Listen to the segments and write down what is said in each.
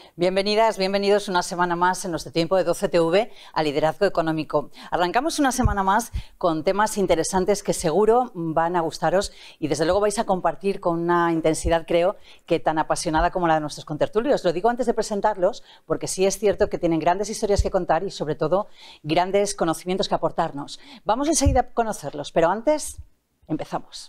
Bienvenidas, bienvenidos una semana más en nuestro tiempo de 12TV a Liderazgo Económico. Arrancamos una semana más con temas interesantes que seguro van a gustaros y desde luego vais a compartir con una intensidad, creo, que tan apasionada como la de nuestros contertulios. Lo digo antes de presentarlos porque sí es cierto que tienen grandes historias que contar y sobre todo grandes conocimientos que aportarnos. Vamos enseguida a conocerlos, pero antes empezamos.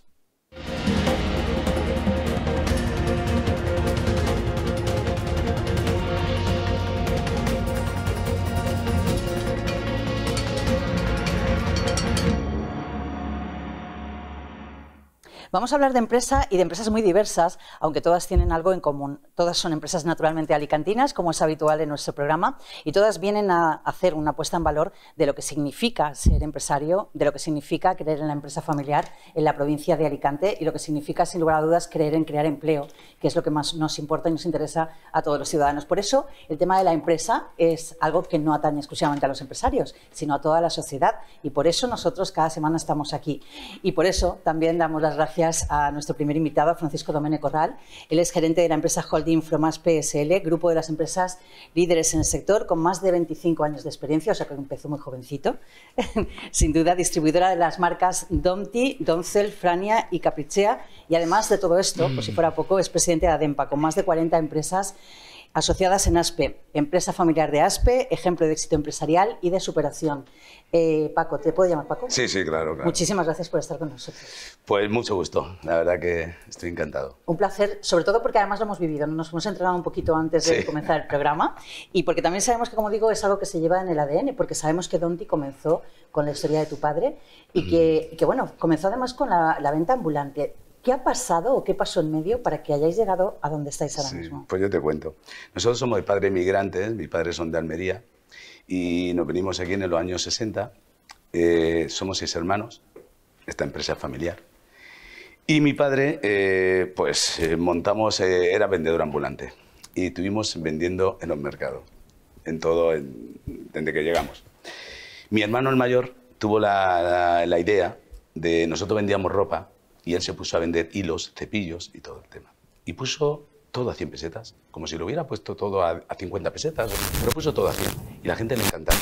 Vamos a hablar de empresa y de empresas muy diversas, aunque todas tienen algo en común. Todas son empresas naturalmente alicantinas, como es habitual en nuestro programa, y todas vienen a hacer una puesta en valor de lo que significa ser empresario, de lo que significa creer en la empresa familiar en la provincia de Alicante y lo que significa, sin lugar a dudas, creer en crear empleo, que es lo que más nos importa y nos interesa a todos los ciudadanos. Por eso, el tema de la empresa es algo que no atañe exclusivamente a los empresarios, sino a toda la sociedad, y por eso nosotros cada semana estamos aquí. Y por eso también damos las gracias a nuestro primer invitado, a Francisco Domene Corral. Él es gerente de la empresa Holding Fromas PSL, grupo de las empresas líderes en el sector, con más de 25 años de experiencia, o sea que empezó muy jovencito. Sin duda, distribuidora de las marcas Domti, Doncel, Frania y Caprichea. Y además de todo esto, por si fuera poco, es presidente de ADEMPA, con más de 40 empresas asociadas en ASPE, empresa familiar de ASPE, ejemplo de éxito empresarial y de superación. Paco, ¿te puedo llamar Paco? Sí, claro. Muchísimas gracias por estar con nosotros. Pues mucho gusto, la verdad que estoy encantado. Un placer, sobre todo porque además lo hemos vivido, nos hemos entrenado un poquito antes de comenzar el programa y porque también sabemos que, como digo, es algo que se lleva en el ADN, porque sabemos que Domti comenzó con la historia de tu padre y que bueno, comenzó además con la venta ambulante. ¿Qué ha pasado o qué pasó en medio para que hayáis llegado a donde estáis ahora mismo? Pues yo te cuento. Nosotros somos de padres migrantes, mis padres son de Almería y nos venimos aquí en los años 60. Somos 6 hermanos, esta empresa es familiar. Y mi padre, montamos, era vendedor ambulante y estuvimos vendiendo en los mercados, en todo, desde que llegamos. Mi hermano el mayor tuvo la idea de, nosotros vendíamos ropa, y él se puso a vender hilos, cepillos y todo el tema. Y puso todo a 100 pesetas, como si lo hubiera puesto todo a 50 pesetas, pero puso todo a 100. Y la gente le encantaba.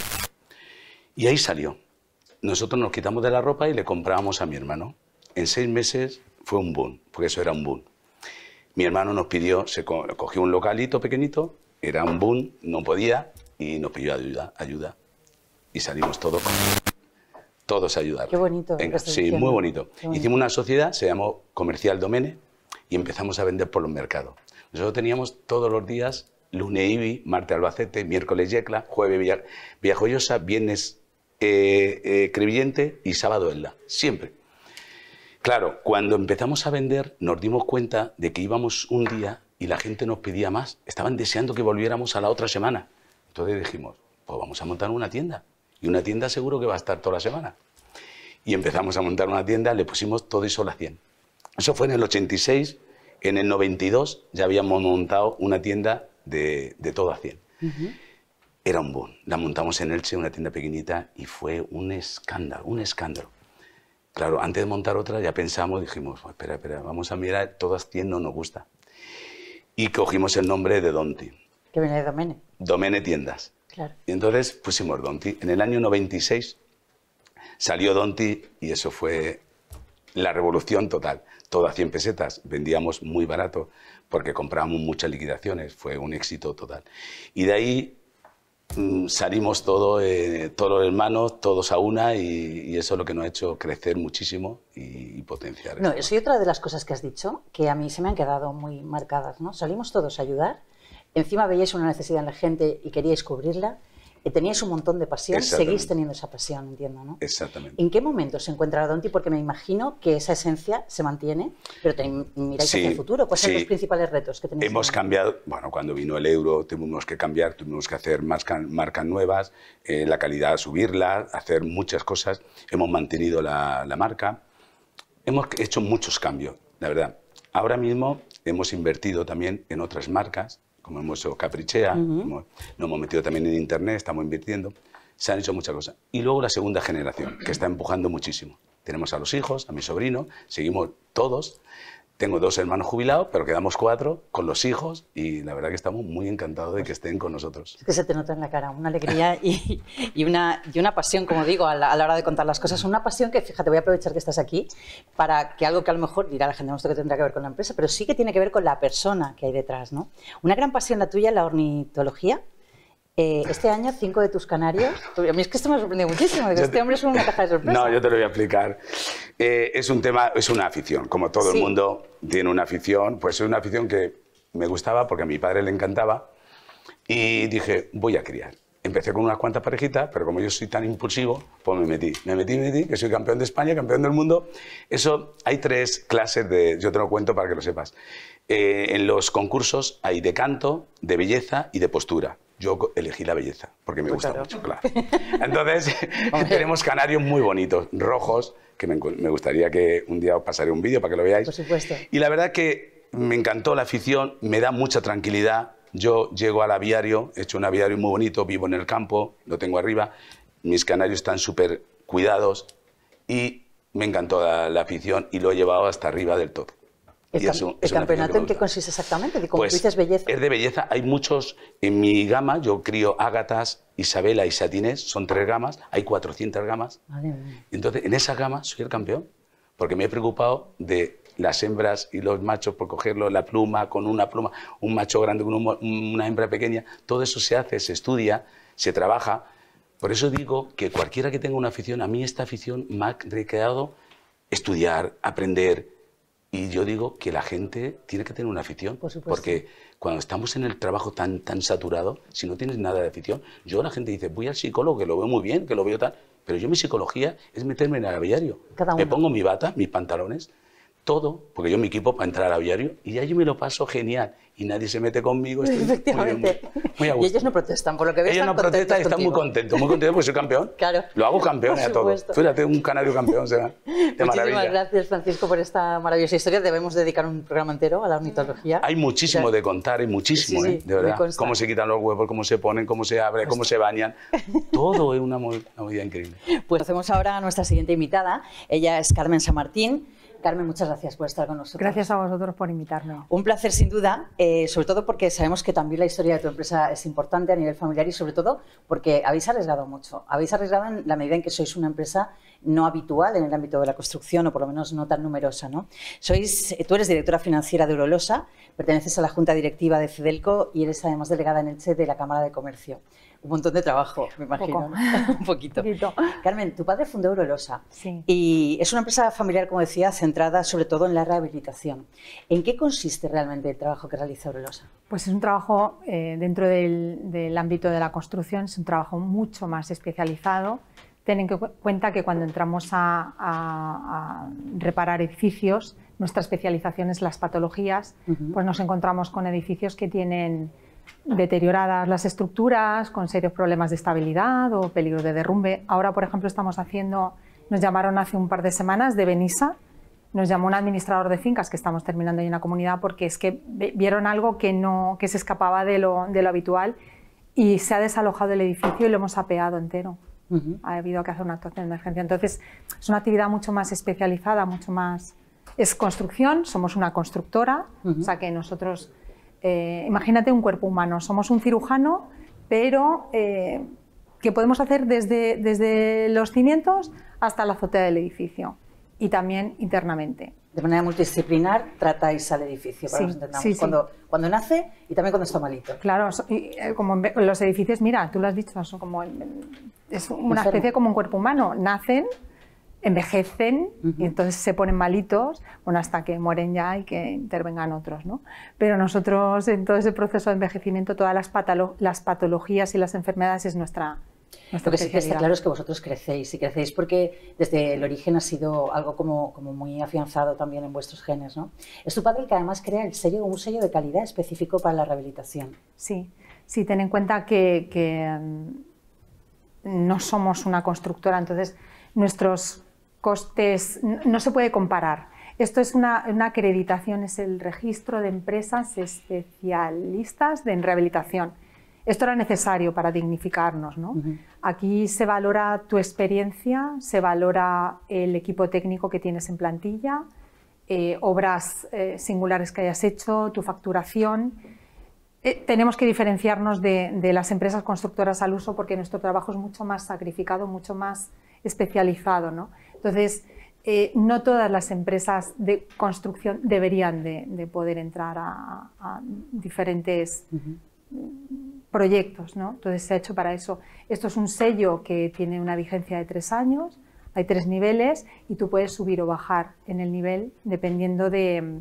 Y ahí salió. Nosotros nos quitamos de la ropa y le comprábamos a mi hermano. En 6 meses fue un boom, porque eso era un boom. Mi hermano nos pidió, cogió un localito pequeñito, era un boom, no podía, y nos pidió ayuda. Y salimos todos a ayudar. Qué bonito. Venga, sí, muy bonito. Hicimos una sociedad, se llamó Comercial Domene, y empezamos a vender por los mercados. Nosotros teníamos todos los días, lunes Ibi, martes Albacete, miércoles Yecla, jueves Villajoyosa, viernes Crevillente y sábado Elda. Siempre. Claro, cuando empezamos a vender nos dimos cuenta de que íbamos un día y la gente nos pedía más. Estaban deseando que volviéramos a la otra semana. Entonces dijimos, pues vamos a montar una tienda. Y una tienda seguro que va a estar toda la semana. Y empezamos a montar una tienda, le pusimos todo y solo a 100. Eso fue en el 86, en el 92 ya habíamos montado una tienda de todo a 100. Era un boom. La montamos en Elche, una tienda pequeñita, y fue un escándalo, un escándalo. Claro, antes de montar otra ya pensamos, dijimos, espera, vamos a mirar, todas 100 no nos gusta. Y cogimos el nombre de Domti. Que viene de Domene. Domene Tiendas. Claro. Y entonces pusimos Domti. En el año 96 salió Domti y eso fue la revolución total. Todo a 100 pesetas. Vendíamos muy barato porque comprábamos muchas liquidaciones. Fue un éxito total. Y de ahí salimos todos los hermanos, todos a una, y eso es lo que nos ha hecho crecer muchísimo y potenciar. No, eso y otra de las cosas que has dicho que a mí se me han quedado muy marcadas, ¿no? Salimos todos a ayudar. Encima veíais una necesidad en la gente y queríais cubrirla, teníais un montón de pasión, seguís teniendo esa pasión, entiendo, ¿no? Exactamente. ¿En qué momento se encuentra Domti? Porque me imagino que esa esencia se mantiene, pero miráis hacia el futuro. ¿Cuáles son los principales retos que tenéis? Hemos cambiado, bueno, cuando vino el euro tuvimos que cambiar, tuvimos que hacer marcas nuevas, la calidad subirla, hacer muchas cosas. Hemos mantenido la marca, hemos hecho muchos cambios, la verdad. Ahora mismo hemos invertido también en otras marcas, como hemos hecho Caprichea, nos hemos metido también en internet, estamos invirtiendo, se han hecho muchas cosas. Y luego la segunda generación, que está empujando muchísimo. Tenemos a los hijos, a mi sobrino, seguimos todos, Tengo 2 hermanos jubilados, pero quedamos 4 con los hijos y la verdad que estamos muy encantados de que estén con nosotros. Es que se te nota en la cara una alegría y una pasión, como digo, a la hora de contar las cosas. Una pasión que, fíjate, voy a aprovechar que estás aquí para que algo que a lo mejor dirá la gente, no sé qué tendrá que ver con la empresa, pero sí que tiene que ver con la persona que hay detrás, ¿no? Una gran pasión la tuya, la ornitología. Este año 5 de tus canarios, a mí es que esto me ha sorprendido muchísimo, que este hombre es una caja de sorpresa. No, yo te lo voy a explicar. Es un tema, es una afición, como todo el mundo tiene una afición, pues es una afición que me gustaba porque a mi padre le encantaba y dije, voy a criar. Empecé con unas cuantas parejitas, pero como yo soy tan impulsivo, pues me metí, que soy campeón de España, campeón del mundo. Eso, hay 3 clases de, yo te lo cuento para que lo sepas. En los concursos hay de canto, de belleza y de postura. Yo elegí la belleza, porque me gusta mucho, claro. Entonces, tenemos canarios muy bonitos, rojos, que me gustaría que un día os pasaré un vídeo para que lo veáis. Por supuesto. Y la verdad que me encantó la afición, me da mucha tranquilidad. Yo llego al aviario, he hecho un aviario muy bonito, vivo en el campo, lo tengo arriba, mis canarios están súper cuidados y me encantó la afición y lo he llevado hasta arriba del todo. ¿El campeonato en qué consiste exactamente? Como pues, tú dices, belleza. Es de belleza. Hay muchos, en mi gama, yo crío ágatas, Isabela y Satinés, son 3 gamas, hay 400 gamas. Madre. Entonces, en esa gama soy el campeón, porque me he preocupado de las hembras y los machos por cogerlo, la pluma, con una pluma, un macho grande con una hembra pequeña. Todo eso se hace, se estudia, se trabaja. Por eso digo que cualquiera que tenga una afición, a mí esta afición me ha recreado estudiar, aprender. Y yo digo que la gente tiene que tener una afición, porque cuando estamos en el trabajo tan saturado, si no tienes nada de afición, la gente dice, voy al psicólogo, que lo veo muy bien, que lo veo tal, pero yo mi psicología es meterme en el aviario. Me pongo mi bata, mis pantalones, todo, porque yo me equipo para entrar al aviario y allí me lo paso genial y nadie se mete conmigo. Efectivamente. Muy a gusto. Y ellos no protestan, por lo que veo. Ellos no protestan y están muy contentos porque soy campeón. Claro. Lo hago campeón a todos. Fíjate, un canario campeón será de maravilla. Muchísimas gracias, Francisco, por esta maravillosa historia. Debemos dedicar un programa entero a la ornitología. Hay muchísimo de contar, hay muchísimo, de verdad. Cómo se quitan los huevos, cómo se ponen, cómo se abren, cómo se bañan. Todo es una movida increíble. Pues hacemos ahora a nuestra siguiente invitada. Ella es Carmen San Martín. Carmen, muchas gracias por estar con nosotros. Gracias a vosotros por invitarme. Un placer, sin duda, sobre todo porque sabemos que también la historia de tu empresa es importante a nivel familiar y sobre todo porque habéis arriesgado mucho. Habéis arriesgado en la medida en que sois una empresa no habitual en el ámbito de la construcción o por lo menos no tan numerosa, ¿no? Tú eres directora financiera de Urolosa, perteneces a la Junta Directiva de Cedelco y eres además delegada en Elche de la Cámara de Comercio. Un montón de trabajo, me imagino. Un poquito. Carmen, tu padre fundó Urolosa y es una empresa familiar, como decía, centrada sobre todo en la rehabilitación. ¿En qué consiste realmente el trabajo que realiza Urolosa? Pues es un trabajo dentro del ámbito de la construcción, es un trabajo mucho más especializado. Ten en cuenta que cuando entramos a reparar edificios, nuestra especialización es las patologías, pues nos encontramos con edificios que tienen deterioradas las estructuras, con serios problemas de estabilidad o peligro de derrumbe. Ahora, por ejemplo, nos llamaron hace un par de semanas de Benissa, nos llamó un administrador de fincas que estamos terminando ahí en la comunidad porque es que vieron algo que se escapaba de lo habitual y se ha desalojado el edificio y lo hemos apeado entero. Ha habido que hacer una actuación de emergencia. Entonces, es una actividad mucho más especializada, mucho más... Es construcción, somos una constructora, o sea que nosotros... imagínate un cuerpo humano, somos un cirujano, pero que podemos hacer desde los cimientos hasta la azotea del edificio y también internamente. De manera multidisciplinar tratáis al edificio, para que nos entendamos, cuando nace y también cuando está malito. Claro, como en los edificios, mira, tú lo has dicho, es una especie como un cuerpo humano, nacen, envejecen y entonces se ponen malitos, bueno, hasta que mueren ya y que intervengan otros, ¿no? Pero nosotros en todo ese proceso de envejecimiento, todas las patologías y las enfermedades es nuestra Lo que sí que está claro es que vosotros crecéis y crecéis porque desde el origen ha sido algo como muy afianzado también en vuestros genes, ¿no? Es tu padre el que además crea un sello de calidad específico para la rehabilitación. Sí, ten en cuenta que no somos una constructora, entonces nuestros costes no se puede comparar. Esto es una acreditación, es el registro de empresas especialistas en rehabilitación. Esto era necesario para dignificarnos, ¿no? Aquí se valora tu experiencia, se valora el equipo técnico que tienes en plantilla, obras singulares que hayas hecho, tu facturación. Tenemos que diferenciarnos de las empresas constructoras al uso porque nuestro trabajo es mucho más sacrificado, mucho más especializado, ¿no? Entonces, no todas las empresas de construcción deberían de poder entrar a diferentes proyectos, ¿no? Entonces se ha hecho para eso. Esto es un sello que tiene una vigencia de 3 años, hay 3 niveles y tú puedes subir o bajar en el nivel dependiendo de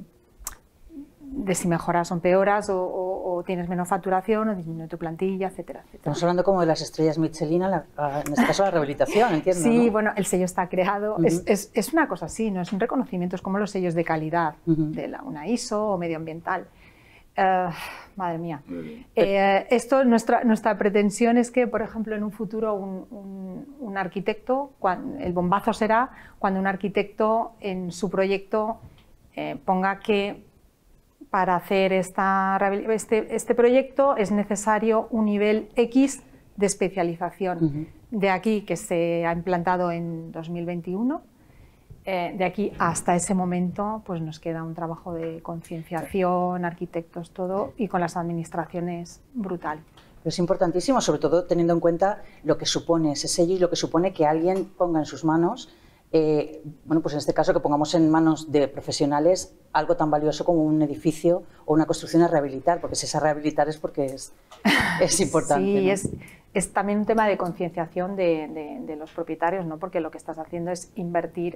si mejoras o empeoras o tienes menos facturación o disminuye tu plantilla, etcétera, etcétera. Estamos hablando como de las estrellas Michelin, en este caso la rehabilitación, entiendo. Sí, ¿no? bueno, el sello está creado, es una cosa así, no es un reconocimiento, es como los sellos de calidad de una ISO o medioambiental. Madre mía. Esto, nuestra pretensión es que, por ejemplo, en un futuro un arquitecto, el bombazo será cuando un arquitecto en su proyecto ponga que para hacer este proyecto es necesario un nivel X de especialización. De aquí que se ha implantado en 2021, de aquí hasta ese momento pues nos queda un trabajo de concienciación, arquitectos, todo, y con las administraciones brutal. Es importantísimo, sobre todo teniendo en cuenta lo que supone ese sello y lo que supone que alguien ponga en sus manos, bueno, pues en este caso que pongamos en manos de profesionales algo tan valioso como un edificio o una construcción a rehabilitar, porque si es a rehabilitar es porque es importante. Sí, ¿no? Es también un tema de concienciación de los propietarios, ¿no? Porque lo que estás haciendo es invertir,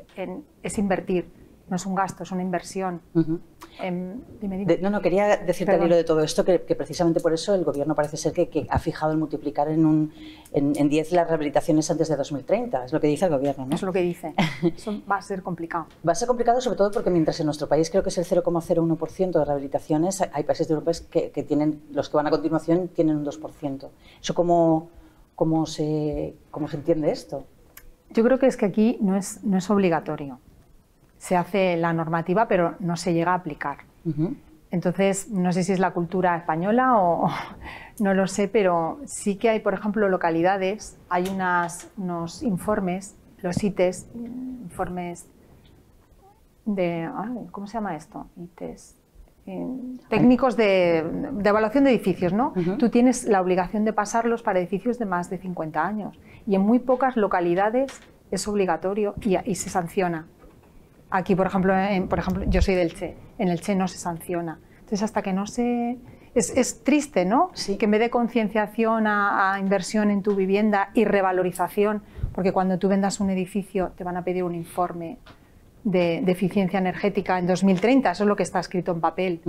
no es un gasto, es una inversión. Dime. No, quería decirte al hilo de todo esto que precisamente por eso el Gobierno parece ser que ha fijado el multiplicar en 10 las rehabilitaciones antes de 2030, es lo que dice el Gobierno, ¿no? Es lo que dice. Eso va a ser complicado. Va a ser complicado sobre todo porque mientras en nuestro país creo que es el 0,01% de rehabilitaciones, hay países de Europa que tienen, los que van a continuación tienen un 2%. ¿Eso cómo se entiende esto? Yo creo que es que aquí no es obligatorio. Se hace la normativa, pero no se llega a aplicar. Entonces, no sé si es la cultura española o no lo sé, pero sí que hay, por ejemplo, localidades, hay unos informes, los ITES, informes de... ¿cómo se llama esto? ITES. Técnicos de evaluación de edificios, ¿no? Tú tienes la obligación de pasarlos para edificios de más de 50 años y en muy pocas localidades es obligatorio y se sanciona. Aquí, por ejemplo, yo soy del Che, en el Che no se sanciona. Entonces, hasta que no se... Es triste, ¿no? Sí. Que en vez de concienciación a inversión en tu vivienda y revalorización, porque cuando tú vendas un edificio te van a pedir un informe de eficiencia energética en 2030, eso es lo que está escrito en papel.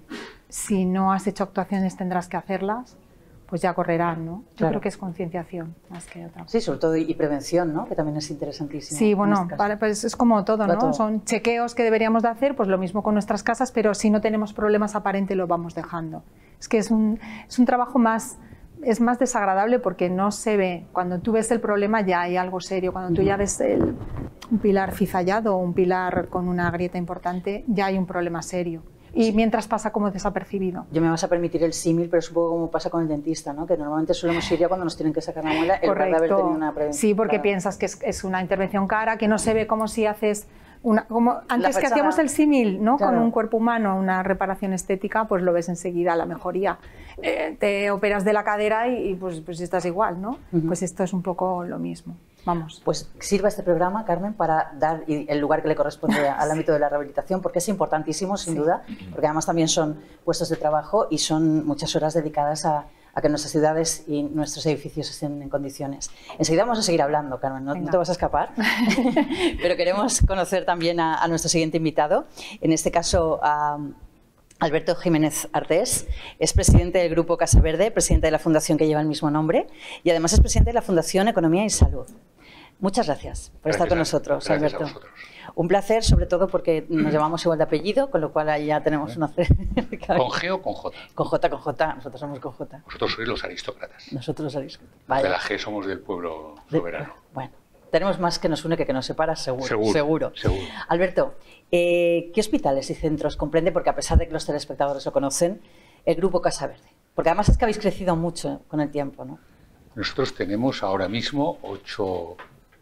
Si no has hecho actuaciones tendrás que hacerlas, pues ya correrán, ¿no? Yo creo que es concienciación más que otra. Sí, sobre todo y prevención, ¿no? Que también es interesantísimo. Sí, bueno, pues es como todo, ¿no? Son chequeos que deberíamos de hacer, pues lo mismo con nuestras casas, pero si no tenemos problemas aparentes lo vamos dejando. Es que es un trabajo es más desagradable porque no se ve. Cuando tú ves el problema ya hay algo serio. Cuando tú ya ves un pilar cizallado o un pilar con una grieta importante, ya hay un problema serio. Y mientras pasa como desapercibido. Yo me vas a permitir el símil, pero es un poco como pasa con el dentista, ¿no? Que normalmente solemos ir ya cuando nos tienen que sacar la muela en lugar de haber tenido una prevención. Sí, porque piensas que es una intervención cara, que no se ve como si haces... como antes que hacíamos el símil, ¿no? Claro. Con un cuerpo humano, una reparación estética, pues lo ves enseguida, la mejoría. Te operas de la cadera y pues estás igual, ¿no? Pues esto es un poco lo mismo. Vamos. Pues sirva este programa, Carmen, para dar el lugar que le corresponde al ámbito de la rehabilitación, porque es importantísimo, sin duda, porque además también son puestos de trabajo y son muchas horas dedicadas a que nuestras ciudades y nuestros edificios estén en condiciones. Enseguida vamos a seguir hablando, Carmen, no te vas a escapar, pero queremos conocer también a nuestro siguiente invitado, en este caso a Alberto Jiménez Artés. Es presidente del Grupo Casa Verde, presidente de la fundación que lleva el mismo nombre y además es presidente de la Fundación Economía y Salud. Muchas gracias por estar con nosotros, Alberto. A vosotros. Un placer, sobre todo porque nos llamamos igual de apellido, con lo cual ahí ya tenemos una... ¿Con G o con J? Con J. Nosotros somos con J. Vosotros sois los aristócratas. Nosotros los aristócratas. Vale. De la G somos del pueblo soberano. Bueno, tenemos más que nos une que nos separa, seguro. Alberto, ¿qué hospitales y centros comprende? Porque a pesar de que los telespectadores lo conocen, el Grupo Casa Verde. Porque además es que habéis crecido mucho con el tiempo, ¿no? Nosotros tenemos ahora mismo 8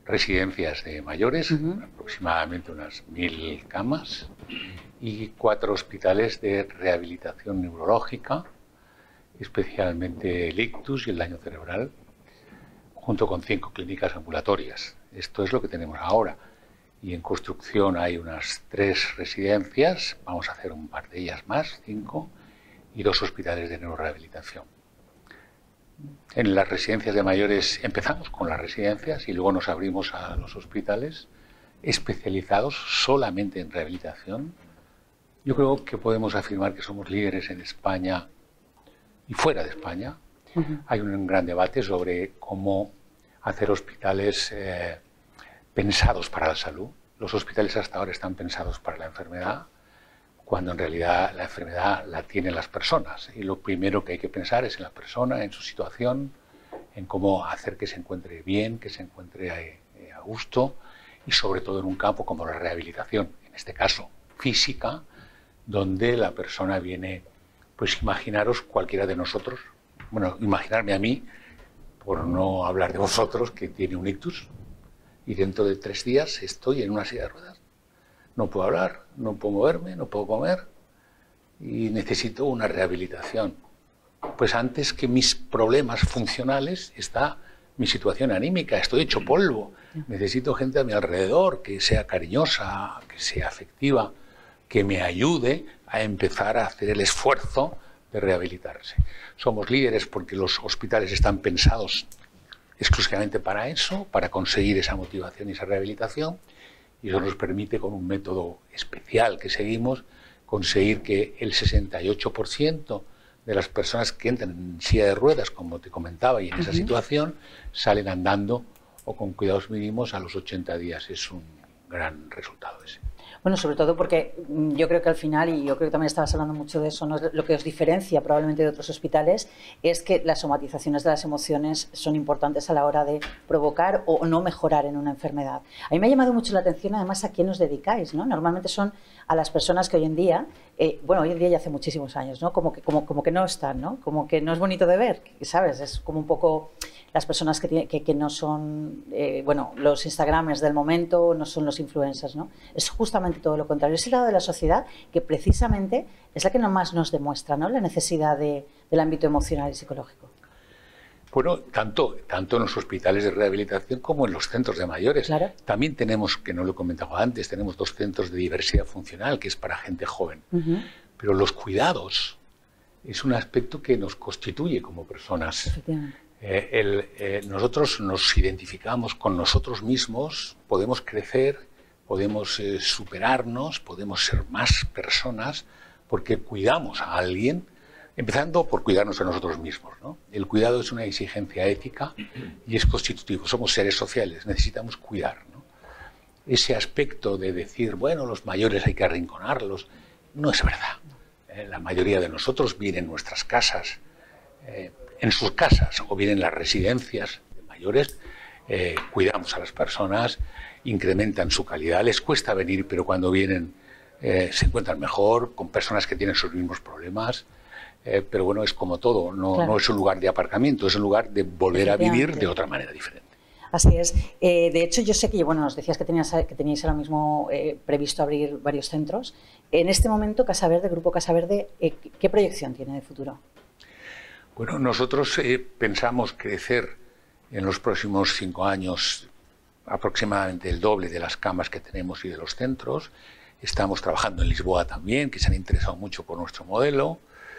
residencias de mayores, aproximadamente unas 1000 camas, y 4 hospitales de rehabilitación neurológica, especialmente el ictus y el daño cerebral, junto con 5 clínicas ambulatorias. Esto es lo que tenemos ahora. Y en construcción hay unas 3 residencias, vamos a hacer un par de ellas más, 5, y 2 hospitales de neurorehabilitación. En las residencias de mayores empezamos con las residencias y luego nos abrimos a los hospitales especializados solamente en rehabilitación. Yo creo que podemos afirmar que somos líderes en España y fuera de España. Hay un gran debate sobre cómo hacer hospitales pensados para la salud. Los hospitales hasta ahora están pensados para la enfermedad, cuando en realidad la enfermedad la tienen las personas. Y lo primero que hay que pensar es en la persona, en su situación, en cómo hacer que se encuentre bien, que se encuentre a gusto, y sobre todo en un campo como la rehabilitación, en este caso física, donde la persona viene, pues imaginaros cualquiera de nosotros, bueno, imaginarme a mí, por no hablar de vosotros, que tiene un ictus, y dentro de 3 días estoy en una silla de ruedas. No puedo hablar, no puedo moverme, no puedo comer y necesito una rehabilitación. Pues antes que mis problemas funcionales está mi situación anímica, estoy hecho polvo. Necesito gente a mi alrededor que sea cariñosa, que sea afectiva, que me ayude a empezar a hacer el esfuerzo de rehabilitarse. Somos líderes porque los hospitales están pensados exclusivamente para eso, para conseguir esa motivación y esa rehabilitación, y eso nos permite, con un método especial que seguimos, conseguir que el 68% de las personas que entran en silla de ruedas, como te comentaba, y en esa situación, salen andando o con cuidados mínimos a los 80 días. Es un gran resultado ese. Bueno, sobre todo porque yo creo que al final, y yo creo que también estabas hablando mucho de eso, ¿no? Lo que os diferencia probablemente de otros hospitales es que las somatizaciones de las emociones son importantes a la hora de provocar o no mejorar en una enfermedad. A mí me ha llamado mucho la atención además a quién os dedicáis, ¿no? Normalmente son a las personas que hoy en día, bueno, hoy en día ya hace muchísimos años, ¿no? Como que no están, ¿no? Como que no es bonito de ver, ¿sabes? Es como un poco las personas que no son, bueno, los instagramers del momento, no son los influencers, ¿no? Es justamente todo lo contrario. Es el lado de la sociedad que precisamente es la que más nos demuestra, ¿no? La necesidad del ámbito emocional y psicológico. Bueno, tanto en los hospitales de rehabilitación como en los centros de mayores. Claro. También tenemos, que no lo he comentado antes, tenemos 2 centros de diversidad funcional, que es para gente joven. Pero los cuidados es un aspecto que nos constituye como personas. Efectivamente. Nosotros nos identificamos con nosotros mismos, podemos crecer, podemos superarnos, podemos ser más personas, porque cuidamos a alguien, empezando por cuidarnos a nosotros mismos, ¿no? El cuidado es una exigencia ética y es constitutivo. Somos seres sociales, necesitamos cuidar, ¿no? Ese aspecto de decir, bueno, los mayores hay que arrinconarlos, no es verdad. La mayoría de nosotros vienen en nuestras casas, en sus casas o bien en las residencias de mayores, cuidamos a las personas, incrementan su calidad, les cuesta venir, pero cuando vienen se encuentran mejor, con personas que tienen sus mismos problemas. Pero bueno, es como todo, no es un lugar de aparcamiento, es un lugar de volver a vivir de otra manera diferente. Así es. De hecho, yo sé que, bueno, nos decías que teníais ahora mismo previsto abrir varios centros. En este momento, Casa Verde, Grupo Casa Verde, ¿qué proyección tiene de futuro? Bueno, nosotros pensamos crecer en los próximos 5 años aproximadamente el doble de las camas que tenemos y de los centros. Estamos trabajando en Lisboa también, que se han interesado mucho por nuestro modelo.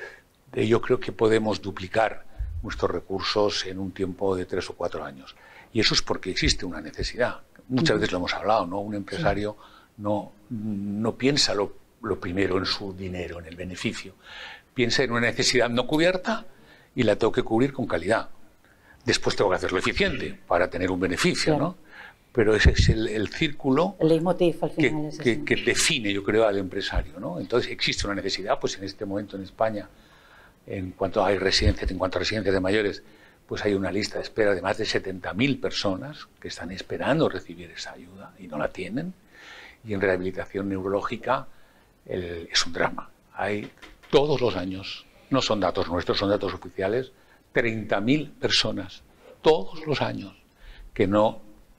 Yo creo que podemos duplicar nuestros recursos en un tiempo de 3 o 4 años. Y eso es porque existe una necesidad. Muchas veces lo hemos hablado, ¿no? Un empresario no piensa lo primero en su dinero, en el beneficio. Piensa en una necesidad no cubierta y la tengo que cubrir con calidad. Después tengo que hacerlo eficiente para tener un beneficio, ¿no? Pero ese es el círculo el leitmotiv, al final, que define, yo creo, al empresario, ¿no? Entonces existe una necesidad, pues en este momento en España, en cuanto a residencias de mayores, pues hay una lista de espera de más de 70.000 personas que están esperando recibir esa ayuda y no la tienen. Y en rehabilitación neurológica es un drama. Hay todos los años, no son datos nuestros, son datos oficiales, 30.000 personas todos los años que no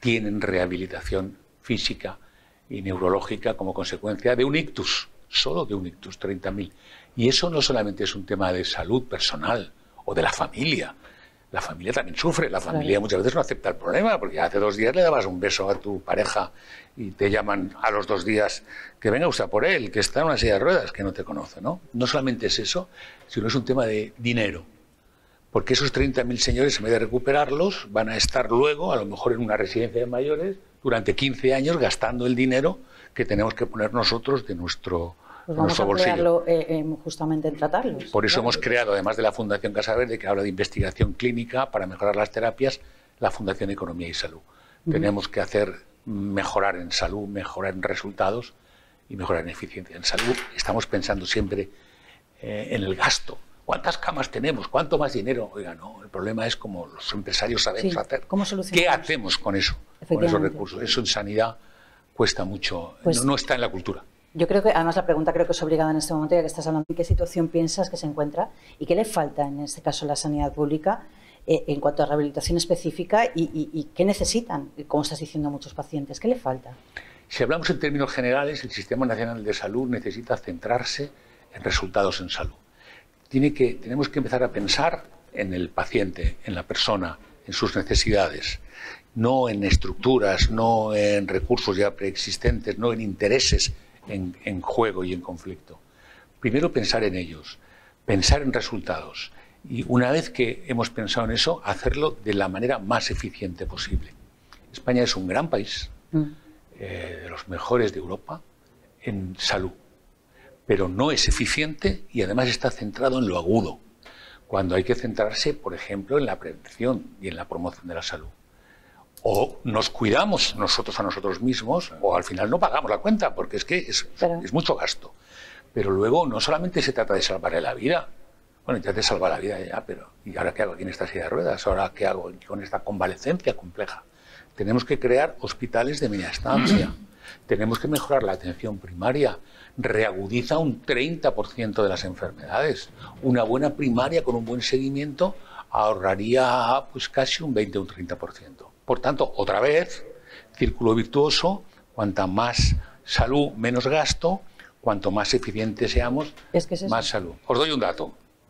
tienen rehabilitación física y neurológica como consecuencia de un ictus, solo de un ictus, 30.000. Y eso no solamente es un tema de salud personal o de la familia. La familia también sufre, la familia muchas veces no acepta el problema, porque hace 2 días le dabas un beso a tu pareja y te llaman a los 2 días que venga usted por él, que está en una silla de ruedas, que no te conoce, ¿no? No solamente es eso, sino es un tema de dinero. Porque esos 30.000 señores, en vez de recuperarlos, van a estar luego, a lo mejor en una residencia de mayores, durante 15 años gastando el dinero que tenemos que poner nosotros de nuestro Pues vamos a emplearlo justamente en tratarlos. Por eso hemos creado, además de la Fundación Casa Verde, que habla de investigación clínica para mejorar las terapias, la Fundación Economía y Salud. Tenemos que mejorar en salud, mejorar en resultados y mejorar en eficiencia. En salud estamos pensando siempre en el gasto. ¿Cuántas camas tenemos? ¿Cuánto más dinero? Oiga, no, el problema es como los empresarios sabemos hacer. ¿Cómo solucionamos? ¿Qué hacemos con eso? Con esos recursos. Eso en sanidad cuesta mucho, pues, no está en la cultura. Yo creo que, además, la pregunta creo que es obligada en este momento, ya que estás hablando, ¿en qué situación piensas que se encuentra y qué le falta, en este caso, a la sanidad pública en cuanto a rehabilitación específica y qué necesitan, como estás diciendo a muchos pacientes? ¿Qué le falta? Si hablamos en términos generales, el Sistema Nacional de Salud necesita centrarse en resultados en salud. Tenemos que empezar a pensar en el paciente, en la persona, en sus necesidades, no en estructuras, no en recursos ya preexistentes, no en intereses en juego y en conflicto. Primero pensar en ellos, pensar en resultados y una vez que hemos pensado en eso, hacerlo de la manera más eficiente posible. España es un gran país, de los mejores de Europa, en salud, pero no es eficiente y además está centrado en lo agudo, cuando hay que centrarse, por ejemplo, en la prevención y en la promoción de la salud. O nos cuidamos nosotros a nosotros mismos, o al final no pagamos la cuenta, porque es que es mucho gasto. Pero luego no solamente se trata de salvarle la vida. Bueno, ya te salva la vida ya, pero ¿y ahora qué hago aquí en esta silla de ruedas? ¿Ahora qué hago con esta convalecencia compleja? Tenemos que crear hospitales de media estancia. Tenemos que mejorar la atención primaria. Reagudiza un 30% de las enfermedades. Una buena primaria con un buen seguimiento ahorraría pues casi un 20 o un 30%. Por tanto, otra vez, círculo virtuoso, cuanta más salud, menos gasto, cuanto más eficientes seamos, más salud. Os doy un dato.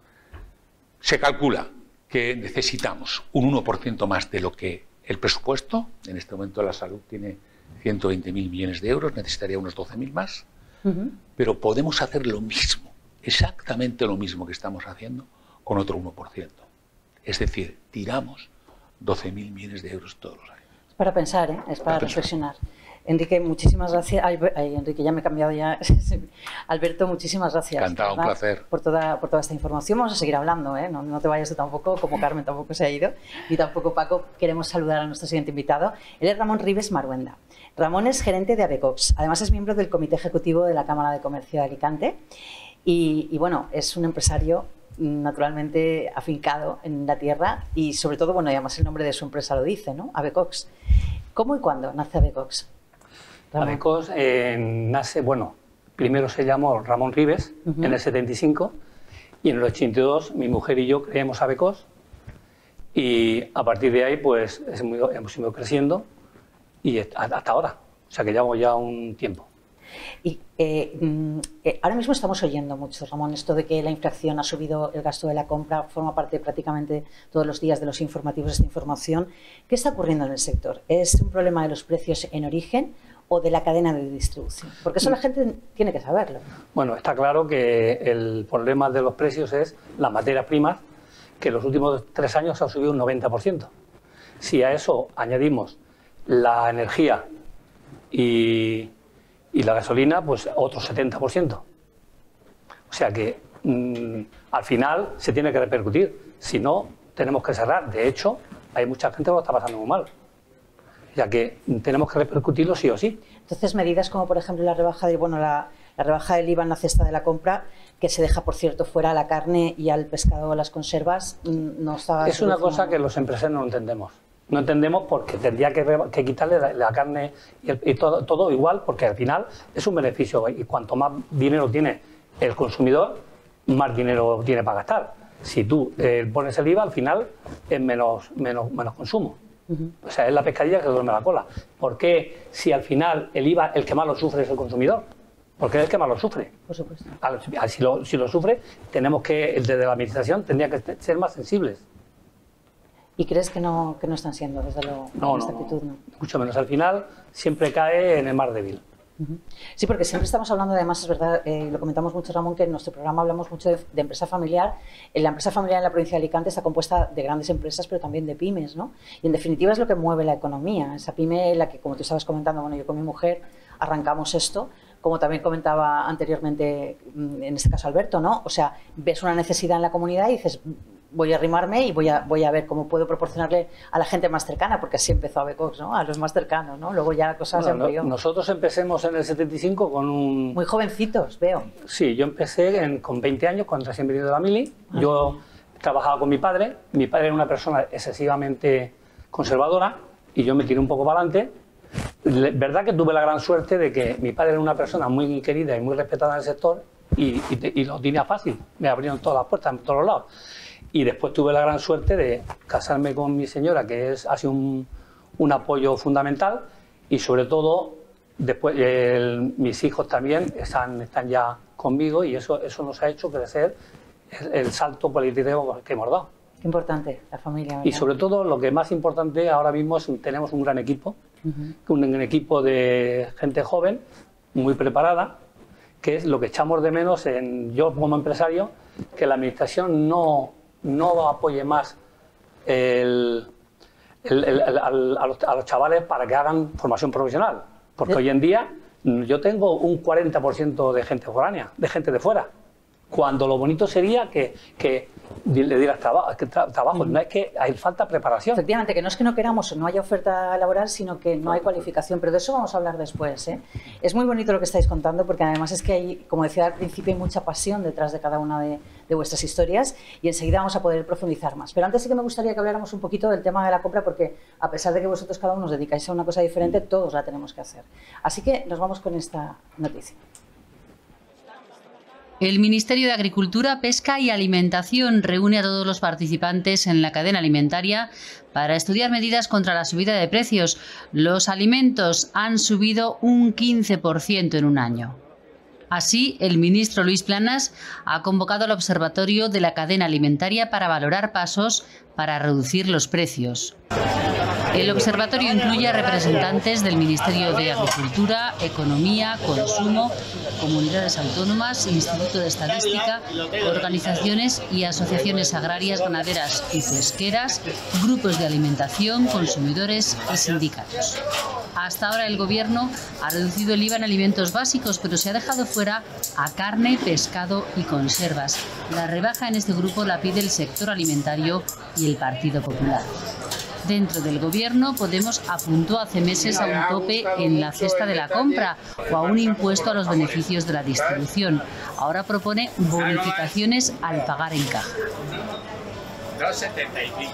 Se calcula que necesitamos un 1% más de lo que el presupuesto, en este momento la salud tiene 120.000 millones de euros, necesitaría unos 12.000 más, pero podemos hacer lo mismo, exactamente lo mismo que estamos haciendo con otro 1%. Es decir, tiramos 12.000 millones de euros todos los años. Es para pensar, ¿eh? Es para reflexionar. Enrique, muchísimas gracias. Ay, Enrique, ya me he cambiado ya. Alberto, muchísimas gracias. Encantado, un placer. Por toda esta información. Vamos a seguir hablando, ¿eh? No te vayas tú tampoco, como Carmen tampoco se ha ido, ni tampoco Paco. Queremos saludar a nuestro siguiente invitado. Él es Ramón Ribes Maruenda. Ramón es gerente de Avecox. Además es miembro del Comité Ejecutivo de la Cámara de Comercio de Alicante. Y bueno, es un empresario naturalmente afincado en la tierra y sobre todo, bueno, y además el nombre de su empresa lo dice, ¿no? Avecox. ¿Cómo y cuándo nace Avecox? Avecox nace, bueno, primero se llamó Ramón Ribes en el 75 y en el 82 mi mujer y yo creamos Avecox y a partir de ahí pues hemos ido creciendo y hasta ahora, o sea que llevamos ya un tiempo. Y ahora mismo estamos oyendo mucho, Ramón, esto de que la inflación ha subido el gasto de la compra, forma parte prácticamente todos los días de los informativos de esta información. ¿Qué está ocurriendo en el sector? ¿Es un problema de los precios en origen o de la cadena de distribución? Porque eso la gente tiene que saberlo. Bueno, está claro que el problema de los precios es las materias primas, que en los últimos 3 años ha subido un 90%. Si a eso añadimos la energía y la gasolina, pues otro 70%. O sea que al final se tiene que repercutir. Si no, tenemos que cerrar. De hecho, hay mucha gente que lo está pasando muy mal. Ya que tenemos que repercutirlo sí o sí. Entonces, medidas como, por ejemplo, la rebaja del IVA en la cesta de la compra, que se deja, por cierto, fuera a la carne y al pescado o las conservas, no está... Es una cosa que los empresarios no entendemos. No entendemos porque tendría que quitarle la carne y todo igual, porque al final es un beneficio y cuanto más dinero tiene el consumidor, más dinero tiene para gastar. Si tú pones el IVA, al final es menos consumo. O sea, es la pescadilla que duerme la cola. ¿Por qué si al final el IVA, el que más lo sufre es el consumidor? Porque es el que más lo sufre. Por supuesto. Si lo sufre, tenemos que, desde la administración, tendría que ser más sensibles. ¿Y crees que no están siendo, desde luego, No, esta actitud? No. Mucho menos. Al final siempre cae en el más débil. Sí, porque siempre estamos hablando, además, es verdad, lo comentamos mucho, Ramón, que en nuestro programa hablamos mucho de empresa familiar. La empresa familiar en la provincia de Alicante está compuesta de grandes empresas, pero también de pymes, ¿no? Y en definitiva es lo que mueve la economía. Esa pyme, la que, como tú estabas comentando, bueno, yo con mi mujer arrancamos esto, como también comentaba anteriormente, en este caso Alberto, ¿no? O sea, ves una necesidad en la comunidad y dices, voy a arrimarme y voy a ver cómo puedo proporcionarle a la gente más cercana, porque así empezó Avecox, ¿no? A los más cercanos, ¿no? Luego ya la cosa se amplió. Nosotros empecemos en el 75 con un... Muy jovencitos, veo. Sí, yo empecé con 20 años, cuando recién venido de la mili. Yo trabajaba con mi padre. Mi padre era una persona excesivamente conservadora y yo me tiré un poco para adelante. Verdad que tuve la gran suerte de que mi padre era una persona muy querida y muy respetada en el sector y lo tenía fácil. Me abrieron todas las puertas en todos los lados. Y después tuve la gran suerte de casarme con mi señora, que ha sido un apoyo fundamental, y sobre todo después mis hijos también están ya conmigo, y eso nos ha hecho crecer el salto cualitativo que hemos dado. Qué importante, la familia, ¿verdad? Y sobre todo lo que más importante ahora mismo es tenemos un gran equipo, un equipo de gente joven, muy preparada, que es lo que echamos de menos yo como empresario, que la administración no apoye más a los chavales para que hagan formación profesional. Porque hoy en día yo tengo un 40% de gente foránea, de gente de fuera. Cuando lo bonito sería que le dieras trabajo. No es que hay falta preparación. Efectivamente, que no es que no queramos o no haya oferta laboral, sino que no hay cualificación. Pero de eso vamos a hablar después, ¿eh? Es muy bonito lo que estáis contando, porque además es que hay, como decía al principio, hay mucha pasión detrás de cada una de vuestras historias, y enseguida vamos a poder profundizar más. Pero antes sí que me gustaría que habláramos un poquito del tema de la compra, porque a pesar de que vosotros cada uno os dedicáis a una cosa diferente, todos la tenemos que hacer. Así que nos vamos con esta noticia. El Ministerio de Agricultura, Pesca y Alimentación reúne a todos los participantes en la cadena alimentaria para estudiar medidas contra la subida de precios. Los alimentos han subido un 15% en un año. Así, el ministro Luis Planas ha convocado al Observatorio de la Cadena Alimentaria para valorar pasos para reducir los precios. El observatorio incluye a representantes del Ministerio de Agricultura, Economía, Consumo, comunidades autónomas, Instituto de Estadística, organizaciones y asociaciones agrarias, ganaderas y pesqueras, grupos de alimentación, consumidores y sindicatos. Hasta ahora el Gobierno ha reducido el IVA en alimentos básicos, pero se ha dejado fuera a carne, pescado y conservas. La rebaja en este grupo la pide el sector alimentario y el Partido Popular. Dentro del Gobierno, Podemos apuntó hace meses a un tope en la cesta de la compra o a un impuesto a los beneficios de la distribución. Ahora propone bonificaciones al pagar en caja. 2,75.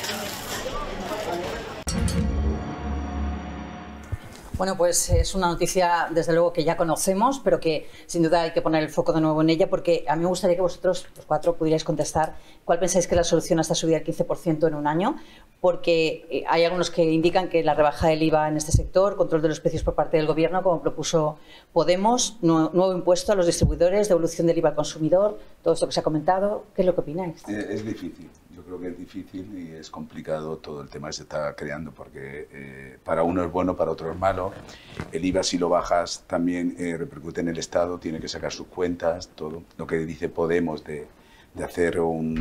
Bueno, pues es una noticia, desde luego, que ya conocemos, pero que sin duda hay que poner el foco de nuevo en ella, porque a mí me gustaría que vosotros, los cuatro, pudierais contestar cuál pensáis que es la solución a esta subida del 15% en un año, porque hay algunos que indican que la rebaja del IVA en este sector, control de los precios por parte del Gobierno, como propuso Podemos, nuevo impuesto a los distribuidores, devolución del IVA al consumidor, todo esto que se ha comentado. ¿Qué es lo que opináis? Es difícil. Yo creo que es difícil y es complicado todo el tema que se está creando, porque para uno es bueno, para otro es malo. El IVA, si lo bajas, también repercute en el Estado, tiene que sacar sus cuentas, todo lo que dice Podemos de hacer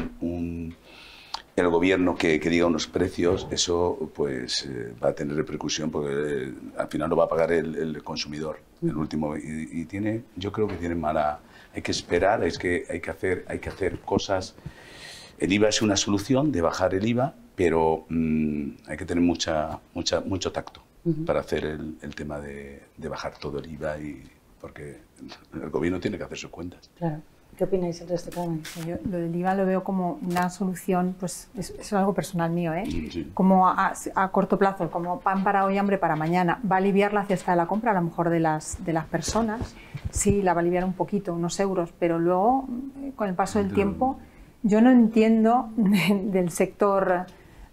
el Gobierno que diga unos precios, eso pues va a tener repercusión, porque al final lo va a pagar el consumidor, el último, y tiene, yo creo que tiene mala, hay que esperar, hay que hacer cosas. El IVA es una solución de bajar el IVA, pero hay que tener mucho tacto para hacer el tema de bajar todo el IVA, porque el Gobierno tiene que hacer sus cuentas. Claro. ¿Qué opináis el resto, Carmen? Yo lo del IVA lo veo como una solución, pues es algo personal mío, ¿eh? Sí. Como a corto plazo, como pan para hoy, hambre para mañana. Va a aliviar la cesta de la compra, a lo mejor de las personas. Sí, la va a aliviar un poquito, unos euros, pero luego, con el paso del tiempo, yo no entiendo del sector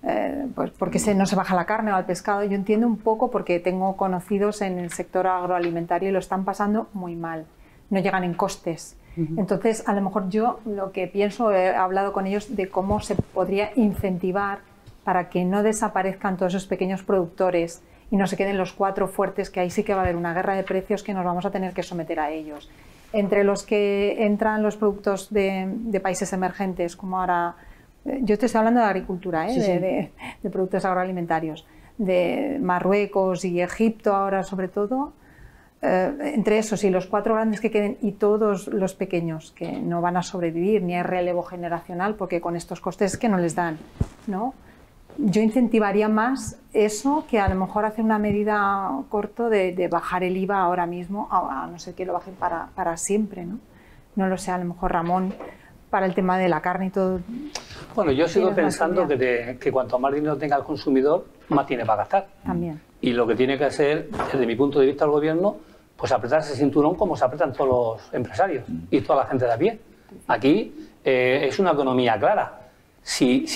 pues porque no se baja la carne o el pescado. Yo entiendo un poco porque tengo conocidos en el sector agroalimentario y lo están pasando muy mal. No llegan en costes. Entonces, a lo mejor yo lo que pienso, he hablado con ellos de cómo se podría incentivar para que no desaparezcan todos esos pequeños productores y no se queden los 4 fuertes, que ahí sí que va a haber una guerra de precios que nos vamos a tener que someter a ellos. Entre los que entran los productos de países emergentes, como ahora... Yo te estoy hablando de agricultura, Sí, sí. De productos agroalimentarios, de Marruecos y Egipto ahora sobre todo, entre esos y los 4 grandes que queden y todos los pequeños que no van a sobrevivir, ni hay relevo generacional porque con estos costes que no les dan, ¿no? Yo incentivaría más eso que a lo mejor hacer una medida corto de bajar el IVA ahora mismo, a no ser que lo bajen para siempre, ¿no? No lo sé, a lo mejor Ramón, para el tema de la carne y todo. Bueno, yo sigo Tienes más pensando idea. que cuanto más dinero tenga el consumidor, más tiene para gastar. También. Y lo que tiene que hacer, desde mi punto de vista, el gobierno, pues apretarse el cinturón como se apretan todos los empresarios y toda la gente de a pie. Aquí es una economía clara. Si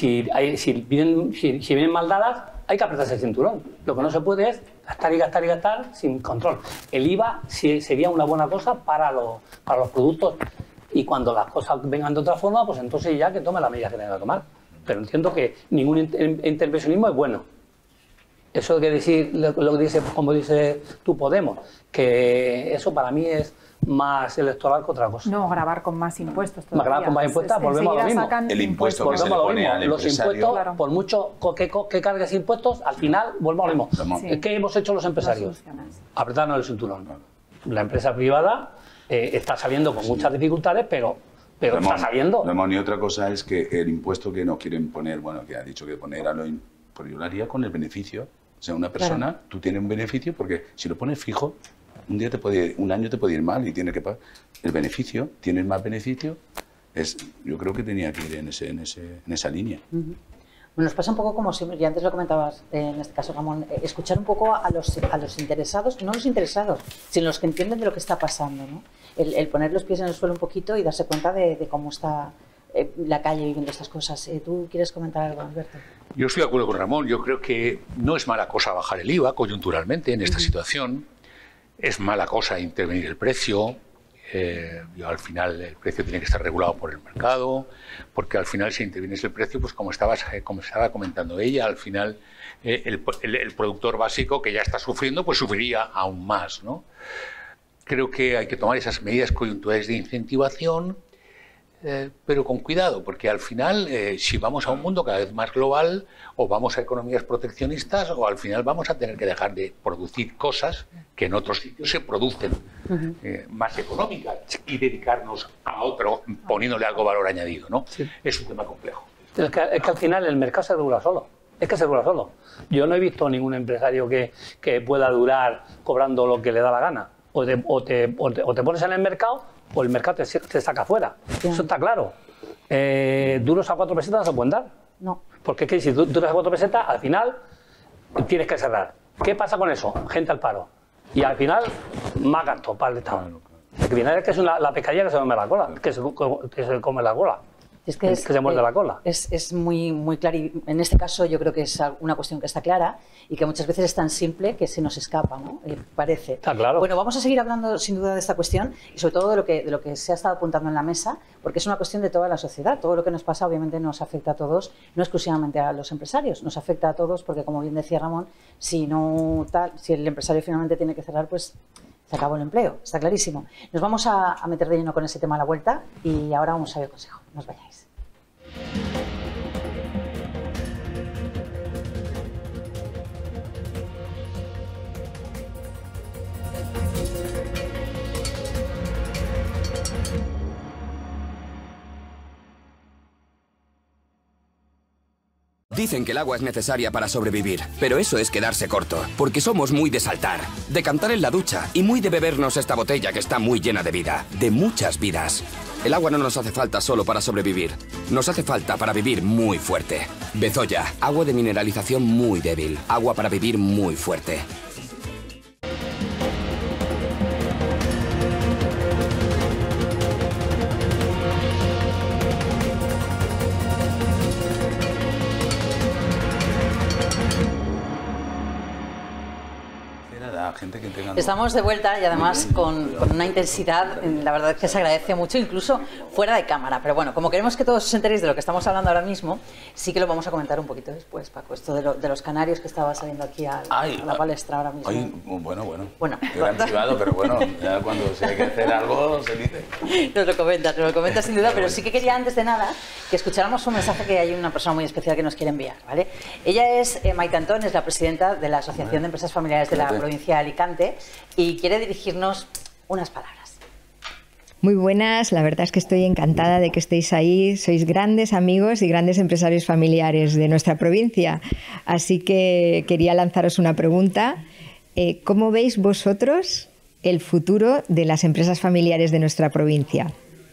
vienen mal dadas, hay que apretarse el cinturón. Lo que no se puede es gastar y gastar y gastar sin control. El IVA sería una buena cosa para los productos, y cuando las cosas vengan de otra forma, pues entonces ya que tome las medidas que tenga que tomar. Pero entiendo que ningún intervencionismo es bueno. Eso que decir, lo que dice, como dice tú, Podemos, que eso para mí es más electoral que otra cosa. No, grabar con más impuestos todavía. Grabar con más impuestos, volvemos a lo mismo. El impuesto que se le Volvemos a lo pone mismo. al Los empresario. impuestos, Claro. por mucho que cargues impuestos, al final volvemos a lo mismo. Sí. ¿Qué hemos hecho los empresarios? solucionas. Apretarnos el cinturón. La empresa privada está saliendo con muchas dificultades, pero está saliendo. Ramón, y otra cosa es que el impuesto que no quieren poner, bueno, que ha dicho que poner pues yo lo haría con el beneficio. O sea, una persona, tú tienes un beneficio porque si lo pones fijo, un año te puede ir mal y tienes que pagar. El beneficio, tienes más beneficio, yo creo que tenía que ir en esa línea. Bueno, nos pasa un poco como siempre, y antes lo comentabas, en este caso, Ramón, escuchar un poco a los interesados, no los interesados, sino los que entienden de lo que está pasando, ¿no? El poner los pies en el suelo un poquito y darse cuenta de cómo está la calle viviendo estas cosas. ¿Tú quieres comentar algo, Alberto? Yo estoy de acuerdo con Ramón. Yo creo que no es mala cosa bajar el IVA coyunturalmente en esta situación. Es mala cosa intervenir el precio. Al final el precio tiene que estar regulado por el mercado, porque al final si intervienes el precio, pues como estaba comentando ella, al final el productor básico que ya está sufriendo, pues sufriría aún más, ¿no? Creo que hay que tomar esas medidas coyunturales de incentivación, pero con cuidado, porque al final si vamos a un mundo cada vez más global, o vamos a economías proteccionistas, o al final vamos a tener que dejar de producir cosas que en otros sitios se producen más económicas y dedicarnos a otro poniéndole algo valor añadido, ¿no? Sí. Es un tema complejo. Es que al final el mercado se regula solo. Es que se regula solo. Yo no he visto ningún empresario que pueda durar cobrando lo que le da la gana. O te pones en el mercado, o el mercado te saca fuera. Sí. Eso está claro. Duros a 4 pesetas no se pueden dar. No. Porque es que si duras a 4 pesetas, al final tienes que cerrar. ¿Qué pasa con eso? Gente al paro. Y al final, más gasto para el Estado. Al final es que es la pescadilla que se come la cola, que se come la cola. Es que se muerde la cola. Es muy, muy claro. Y en este caso yo creo que es una cuestión que está clara y que muchas veces es tan simple que se nos escapa, ¿no? Parece. Está claro. Bueno, vamos a seguir hablando sin duda de esta cuestión y sobre todo de lo que se ha estado apuntando en la mesa, porque es una cuestión de toda la sociedad. Todo lo que nos pasa obviamente nos afecta a todos, no exclusivamente a los empresarios, nos afecta a todos porque, como bien decía Ramón, si el empresario finalmente tiene que cerrar, pues se acabó el empleo, está clarísimo. Nos vamos a meter de lleno con ese tema a la vuelta y ahora vamos a ver el consejo. No os vayáis. Dicen que el agua es necesaria para sobrevivir, pero eso es quedarse corto, porque somos muy de saltar, de cantar en la ducha y muy de bebernos esta botella que está muy llena de vida, de muchas vidas. El agua no nos hace falta solo para sobrevivir, nos hace falta para vivir muy fuerte. Bezoya, agua de mineralización muy débil, agua para vivir muy fuerte. gente que tenga... Estamos de vuelta y además con una intensidad, la verdad es que se agradece mucho, incluso fuera de cámara. Pero bueno, como queremos que todos os enteréis de lo que estamos hablando ahora mismo, sí que lo vamos a comentar un poquito después, Paco. Esto de los canarios que estaba saliendo aquí a la palestra ahora mismo. Bueno. Gran privado, pero bueno, ya cuando se hay que hacer algo se dice. Nos lo comentas sin duda, pero sí que quería antes de nada que escucháramos un mensaje que hay una persona muy especial que nos quiere enviar, ¿vale? Ella es Maite Antón, es la presidenta de la Asociación de Empresas Familiares de la provincia de Alicante y quiere dirigirnos unas palabras. Muy buenas, la verdad es que estoy encantada de que estéis ahí, sois grandes amigos y grandes empresarios familiares de nuestra provincia, así que quería lanzaros una pregunta. ¿Cómo veis vosotros el futuro de las empresas familiares de nuestra provincia?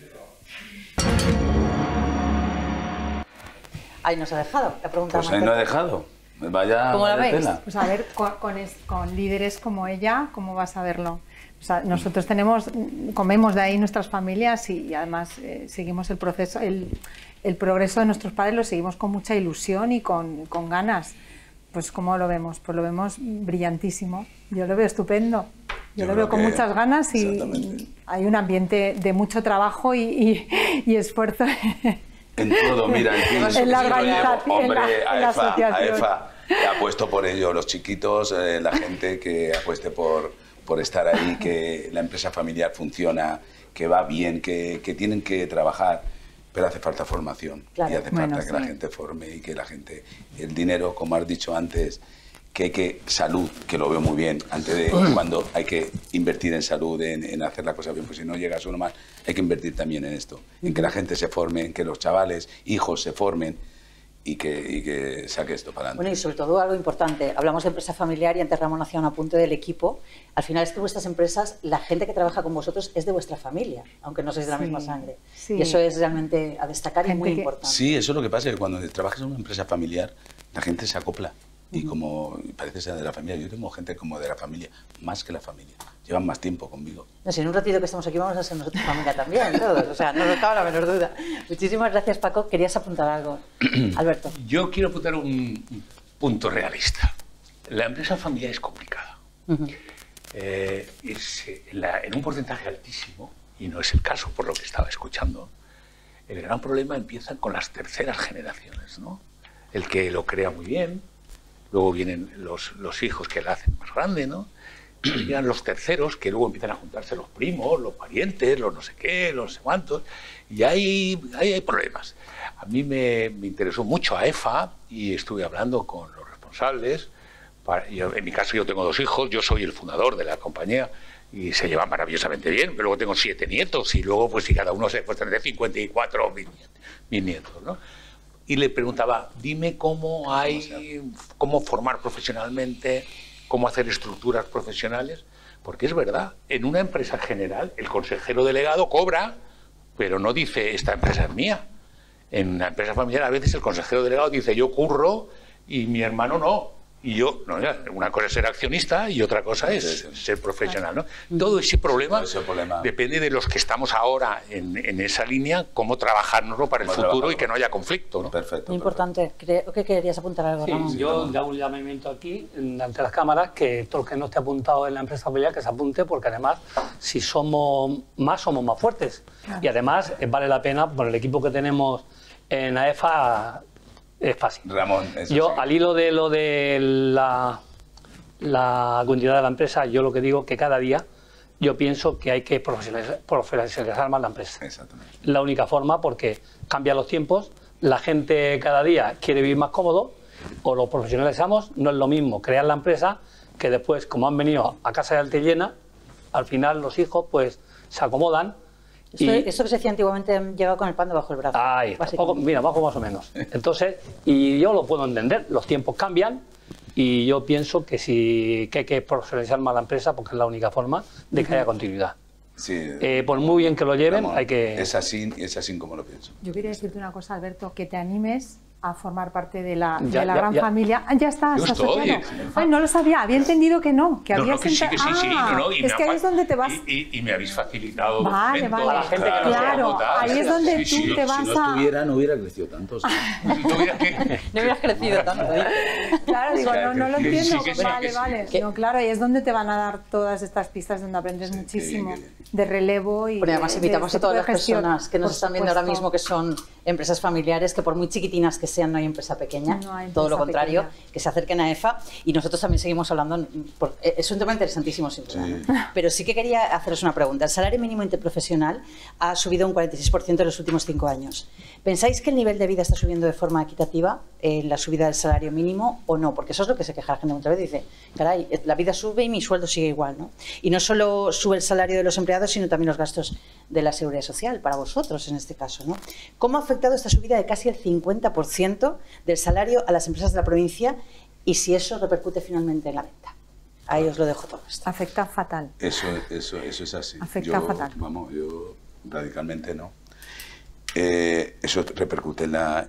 Ahí nos ha dejado la pregunta. Pues ahí no ha dejado. Vaya, ¿cómo la veis? Pues a ver, con líderes como ella, ¿cómo vas a verlo? O sea, nosotros comemos de ahí nuestras familias y además seguimos el proceso, el progreso de nuestros padres lo seguimos con mucha ilusión y con ganas. Pues ¿cómo lo vemos? Pues lo vemos brillantísimo. Yo lo veo estupendo. Yo lo veo con muchas ganas y hay un ambiente de mucho trabajo y esfuerzo. En todo, mira, en la organización, hombre, en la asociación. a EFA ha puesto por ello, los chiquitos, la gente que apueste por estar ahí, que la empresa familiar funciona, que va bien, que tienen que trabajar, pero hace falta formación. Claro. Y hace falta que la gente forme y que la gente, el dinero, como has dicho antes, que salud, que lo veo muy bien, antes de cuando hay que invertir en salud, en hacer la cosa bien, pues si no llegas uno más, hay que invertir también en esto, en que la gente se forme, en que los chavales, hijos se formen y que saque esto para adelante. Bueno, y sobre todo algo importante, hablamos de empresa familiar y antes Ramón hacía un apunte del equipo, al final es que vuestras empresas, la gente que trabaja con vosotros es de vuestra familia, aunque no sois de la misma sangre, y eso es realmente a destacar y muy importante. Sí, eso es lo que pasa, que cuando trabajas en una empresa familiar, la gente se acopla. Y como parece ser de la familia, yo tengo gente como de la familia, más que la familia. Llevan más tiempo conmigo. No sé, en un ratito que estamos aquí vamos a ser nosotros familia también, todos. O sea, no nos cabe la menor duda. Muchísimas gracias, Paco. ¿Querías apuntar algo? Alberto. Yo quiero apuntar un punto realista. La empresa familiar es complicada. En un porcentaje altísimo, y no es el caso por lo que estaba escuchando, el gran problema empieza con las terceras generaciones, ¿no? El que lo crea muy bien. Luego vienen los hijos que la hacen más grande, ¿no? Y llegan los terceros, que luego empiezan a juntarse los primos, los parientes, los no sé qué, los no sé cuántos, y ahí hay problemas. A mí me interesó mucho a EFA y estuve hablando con los responsables. En mi caso yo tengo 2 hijos, yo soy el fundador de la compañía y se llevan maravillosamente bien, pero luego tengo 7 nietos y luego pues si cada uno pues tendré 54 bisnietos, ¿no? Y le preguntaba, dime cómo formar profesionalmente, cómo hacer estructuras profesionales, porque es verdad, en una empresa general el consejero delegado cobra, pero no dice, esta empresa es mía. En una empresa familiar a veces el consejero delegado dice, yo curro y mi hermano no. Y yo, no, una cosa es ser accionista y otra cosa es ser profesional, ¿no? Todo ese problema depende de los que estamos ahora en esa línea, cómo trabajárnoslo para el futuro y que no haya conflicto, ¿no? Perfecto. Muy importante. Creo que querías apuntar algo, Ramón. Sí, yo hago un llamamiento aquí, ante las cámaras, que todo el que no esté apuntado en la empresa familiar, que se apunte, porque además, si somos más fuertes. Claro. Y además, vale la pena, por el equipo que tenemos en AEFA, es fácil. Ramón, yo, al hilo de lo de la continuidad de la empresa, yo lo que digo que cada día yo pienso que hay que profesionalizar más la empresa. Exactamente. La única forma, porque cambian los tiempos, la gente cada día quiere vivir más cómodo, o lo profesionalizamos, no es lo mismo crear la empresa que después, como han venido a casa de Altellena, al final los hijos pues se acomodan. Eso que se decía antiguamente, llegado con el pan debajo del brazo. Mira, bajo más o menos. Entonces, y yo lo puedo entender, los tiempos cambian y yo pienso que hay que profesionalizar más la empresa porque es la única forma de que haya continuidad. Sí. Por muy bien que lo lleven, Ramón, hay que... Es así como lo pienso. Yo quería decirte una cosa, Alberto, que te animes a formar parte de la gran familia. Ah, ya está, Yo estoy. Ay, no lo sabía, había entendido que no, que había que sí, es que ahí es donde te vas... Y me habéis facilitado vale. a la gente que no claro, ahí es donde tú te vas si no estuviera, no hubiera crecido tanto. No hubieras crecido tanto. Claro, digo, no lo entiendo. Sí, Vale. No, claro, ahí es donde te van a dar todas estas pistas donde aprendes muchísimo de relevo y Pero además invitamos a todas las personas que nos están viendo ahora mismo que son empresas familiares, que por muy chiquitinas que sean, no hay empresa pequeña, todo lo contrario, pequeña. Que se acerquen a EFA, y nosotros también seguimos hablando, es un tema interesantísimo sin duda, ¿no? Pero sí que quería haceros una pregunta. El salario mínimo interprofesional ha subido un 46% en los últimos 5 años. ¿Pensáis que el nivel de vida está subiendo de forma equitativa en la subida del salario mínimo o no? Porque eso es lo que se queja la gente muchas veces, dice, caray, la vida sube y mi sueldo sigue igual, ¿no? Y no solo sube el salario de los empleados, sino también los gastos de la seguridad social, para vosotros en este caso, ¿no? ¿Cómo ha afectado esta subida de casi el 50% del salario a las empresas de la provincia y si eso repercute finalmente en la venta? Ahí os lo dejo todo esto. Afecta fatal. Eso es así. Afecta fatal. Vamos, yo radicalmente no. Eso repercute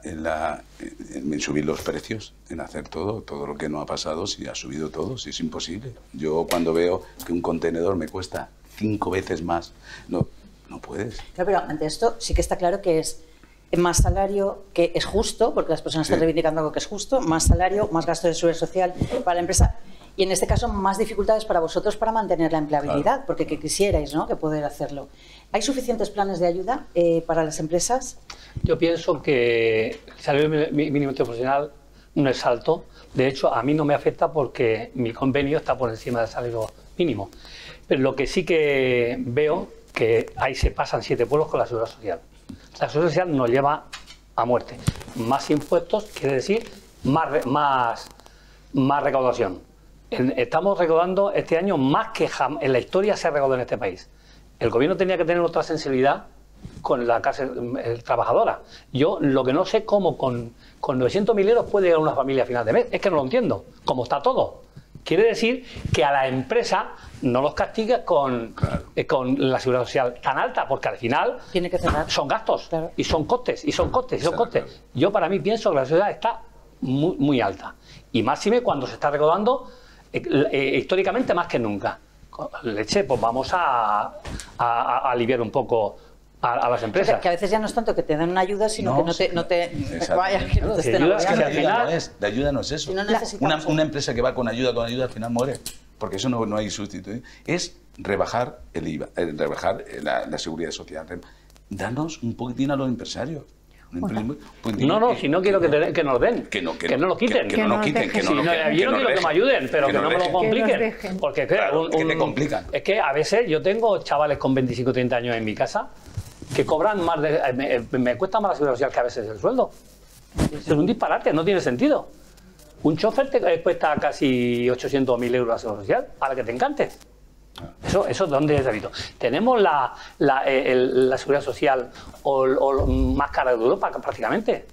en subir los precios, en hacer todo lo que no ha pasado, si ha subido todo, si es imposible. Yo cuando veo que un contenedor me cuesta 5 veces más, no puedes. Claro, pero ante esto sí que está claro que es más salario, que es justo, porque las personas están reivindicando algo que es justo, más salario, más gasto de seguridad social para la empresa. Y en este caso, más dificultades para vosotros para mantener la empleabilidad, claro. Porque que quisierais, ¿no?, que poder hacerlo. ¿Hay suficientes planes de ayuda para las empresas? Yo pienso que el salario mínimo interprofesional no es alto. De hecho, a mí no me afecta porque mi convenio está por encima del salario mínimo. Pero lo que sí que veo, que ahí se pasan 7 pueblos con la seguridad social. La seguridad social nos lleva a muerte. Más impuestos quiere decir más recaudación. Estamos recaudando este año más que en la historia se ha recaudado en este país. El gobierno tenía que tener otra sensibilidad con la clase trabajadora. Yo lo que no sé cómo con 900.000 euros puede llegar a una familia a final de mes. Es que no lo entiendo. ¿Cómo está todo? Quiere decir que a la empresa no los castiga con la seguridad social tan alta, porque al final tiene que cerrar. Son gastos, claro. Y son costes, y son costes, y son costes. Claro. Yo para mí pienso que la seguridad está muy, muy alta. Y máxime cuando se está recaudando históricamente más que nunca. Leche, pues vamos a aliviar un poco a las empresas. Que a veces ya no es tanto que te den una ayuda, sino que no te vaya, que no te estén apoyando. De ayuda no es eso. Si no una empresa que va con ayuda al final muere, porque eso no hay sustituto. Es rebajar el IVA, rebajar la seguridad social. Danos un poquitín a los empresarios. Si no quiero que nos den, que no lo quiten. Que no nos quiten. Yo no quiero que me ayuden, pero que no me lo compliquen. Porque que te complican. Es que a veces yo tengo chavales con 25 o 30 años en mi casa que cobran más me cuesta más la seguridad social que a veces el sueldo. Es un disparate, no tiene sentido. Un chofer te cuesta casi 800.000 euros la seguridad social, a la que te encante. Eso ¿dónde es delito? Tenemos la seguridad social más cara de Europa prácticamente.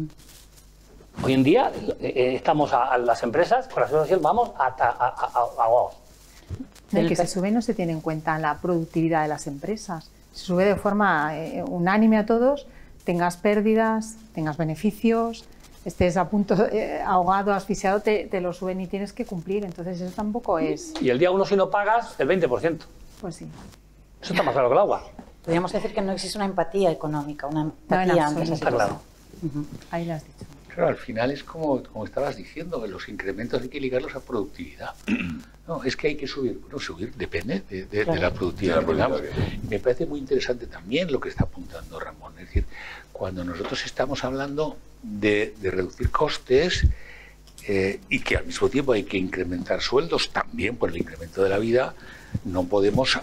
Hoy en día estamos a las empresas, con la seguridad social vamos ahogados. El que se sube no se tiene en cuenta la productividad de las empresas. Se sube de forma unánime a todos, tengas pérdidas, tengas beneficios, estés a punto, ahogado, asfixiado, te lo suben y tienes que cumplir. Entonces eso tampoco es... Y el día 1 si no pagas, el 20%. Pues sí. Eso está más claro que el agua. Podríamos decir que no existe una empatía económica, una empatía ante esa situación. Ahí lo has dicho. Claro, al final es como estabas diciendo, que los incrementos hay que ligarlos a productividad. No, es que hay que subir. Bueno, subir depende de la productividad. Me parece muy interesante también lo que está apuntando Ramón. Es decir, cuando nosotros estamos hablando de reducir costes y que al mismo tiempo hay que incrementar sueldos también por el incremento de la vida, no podemos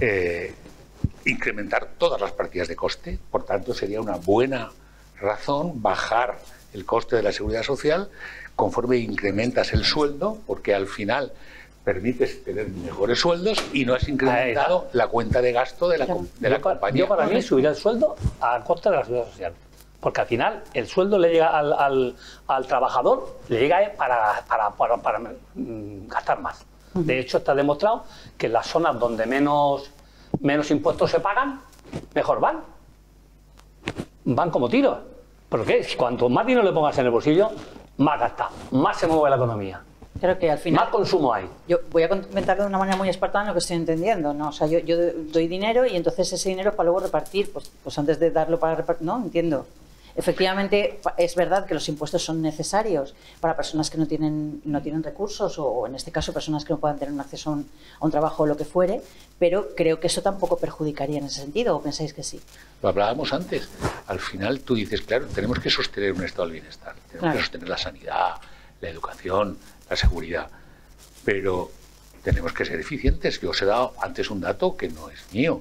incrementar todas las partidas de coste. Por tanto, sería una buena razón bajar el coste de la seguridad social conforme incrementas el sueldo, porque al final permites tener mejores sueldos y no has incrementado la cuenta de gasto de la compañía. Yo para mí subir el sueldo a costa de la seguridad social, porque al final el sueldo le llega al trabajador, le llega para gastar más. De hecho, está demostrado que en las zonas donde menos impuestos se pagan, mejor van como tiros. ¿Pero qué? Cuanto más dinero le pongas en el bolsillo, más gasta, más se mueve la economía. Creo que al final... Más consumo hay. Yo voy a comentarlo de una manera muy espartana lo que estoy entendiendo, ¿no? O sea, yo doy dinero y entonces ese dinero es para luego repartir, pues antes de darlo para repartir, ¿no? Entiendo. Efectivamente, es verdad que los impuestos son necesarios para personas que no tienen recursos o en este caso personas que no puedan tener un acceso a un trabajo o lo que fuere, pero creo que eso tampoco perjudicaría en ese sentido, ¿o pensáis que sí? Lo hablábamos antes. Al final tú dices, claro, tenemos que sostener un estado del bienestar, tenemos que sostener la sanidad, la educación, la seguridad, pero tenemos que ser eficientes. Yo os he dado antes un dato que no es mío.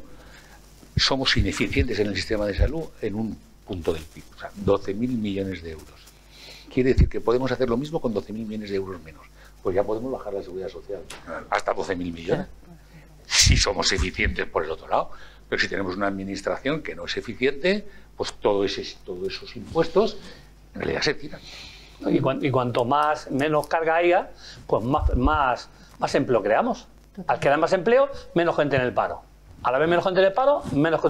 Somos ineficientes en el sistema de salud en un punto del PIB, o sea, 12.000 millones de euros. Quiere decir que podemos hacer lo mismo con 12.000 millones de euros menos. Pues ya podemos bajar la seguridad social hasta 12.000 millones. Si somos eficientes por el otro lado. Pero si tenemos una administración que no es eficiente, pues todos esos impuestos en realidad se tiran. Y cuanto menos carga haya, pues más empleo creamos. Al quedar más empleo, menos gente en el paro. Al haber menos gente en el paro,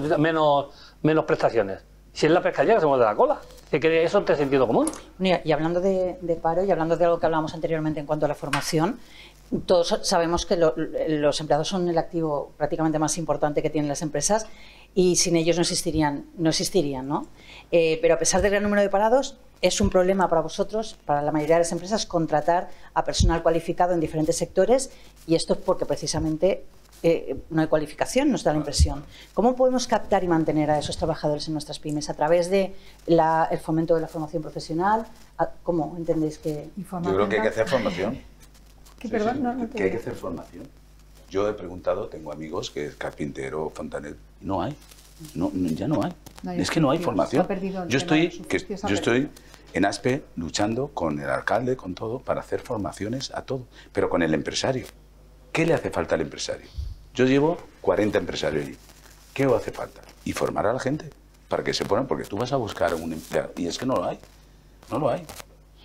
menos prestaciones. Si es la pescadilla que se mueve de la cola. Que eso es sentido común. Y hablando de paro y hablando de algo que hablábamos anteriormente en cuanto a la formación, todos sabemos que los empleados son el activo prácticamente más importante que tienen las empresas y sin ellos no existirían, ¿no? Pero a pesar del gran número de parados, es un problema para vosotros, para la mayoría de las empresas, contratar a personal cualificado en diferentes sectores y esto es porque precisamente no hay cualificación, nos da la impresión. ¿Cómo podemos captar y mantener a esos trabajadores en nuestras pymes? ¿A través del fomento de la formación profesional? ¿Cómo entendéis que...? Yo creo que hay que hacer formación. Perdón, no que hay que hacer formación. Yo he preguntado, tengo amigos que es carpintero, fontanero, no hay. Ya no hay. Es que no hay formación. Yo estoy en ASPE luchando con el alcalde, con todo, para hacer formaciones a todo, pero con el empresario. ¿Qué le hace falta al empresario? Yo llevo 40 empresarios allí. ¿Qué os hace falta? Y formar a la gente para que se pongan, porque tú vas a buscar un empleado y es que no lo hay. No lo hay.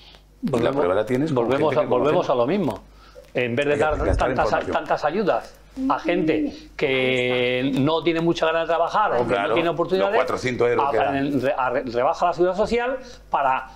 Y la prueba la tienes. Volvemos a lo mismo. En vez de dar tantas ayudas a gente que no tiene mucha ganas de trabajar o que no tiene oportunidades, 400 euros rebaja la seguridad social para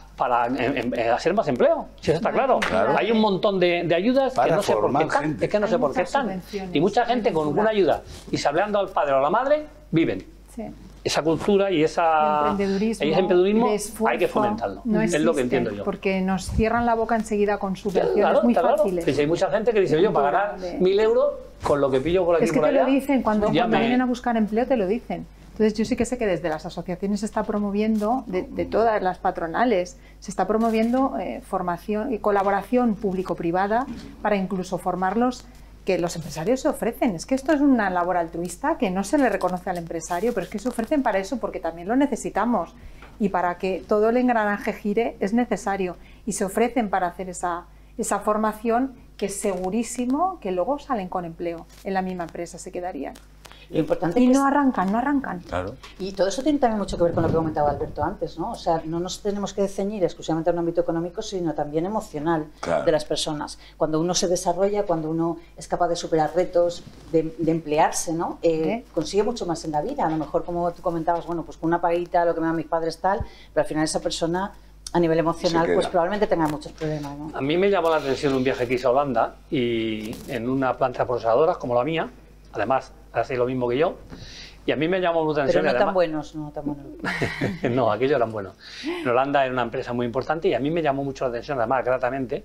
hacer más empleo. Si eso está claro. Hay un montón de ayudas que no sé por qué están. Es que no sé por qué están. Y mucha gente con una ayuda y sabiando al padre o a la madre, viven. Sí. Esa cultura y ese emprendedurismo hay que fomentarlo. No es lo que entiendo yo. Porque nos cierran la boca enseguida con subvenciones muy fáciles. Claro. Hay mucha gente que dice, yo para ganar 1.000 euros con lo que pillo por aquí es que por allá. Te lo dicen, cuando vienen a buscar empleo te lo dicen. Entonces yo sí que sé que desde las asociaciones se está promoviendo, de todas las patronales, se está promoviendo formación y colaboración público-privada para incluso formarlos, que los empresarios se ofrecen. Es que esto es una labor altruista que no se le reconoce al empresario, pero es que se ofrecen para eso porque también lo necesitamos y para que todo el engranaje gire es necesario y se ofrecen para hacer esa formación que es segurísimo que luego salen con empleo en la misma empresa, se quedarían. Lo importante y es que no arrancan. Claro. Y todo eso tiene también mucho que ver con lo que comentaba Alberto antes, ¿no? O sea, no nos tenemos que ceñir exclusivamente a un ámbito económico, sino también emocional de las personas. Cuando uno se desarrolla, cuando uno es capaz de superar retos, de emplearse, ¿no? Consigue mucho más en la vida. A lo mejor, como tú comentabas, bueno, pues con una paguita, lo que me dan mis padres tal, pero al final esa persona a nivel emocional pues probablemente tenga muchos problemas, ¿no? A mí me llamó la atención un viaje que hice a Holanda y en una planta procesadora como la mía, además hace lo mismo que yo, y a mí me llamó la atención. Pero no tan buenos, no tan buenos. No, aquellos eran buenos. En Holanda era una empresa muy importante y a mí me llamó mucho la atención, además gratamente,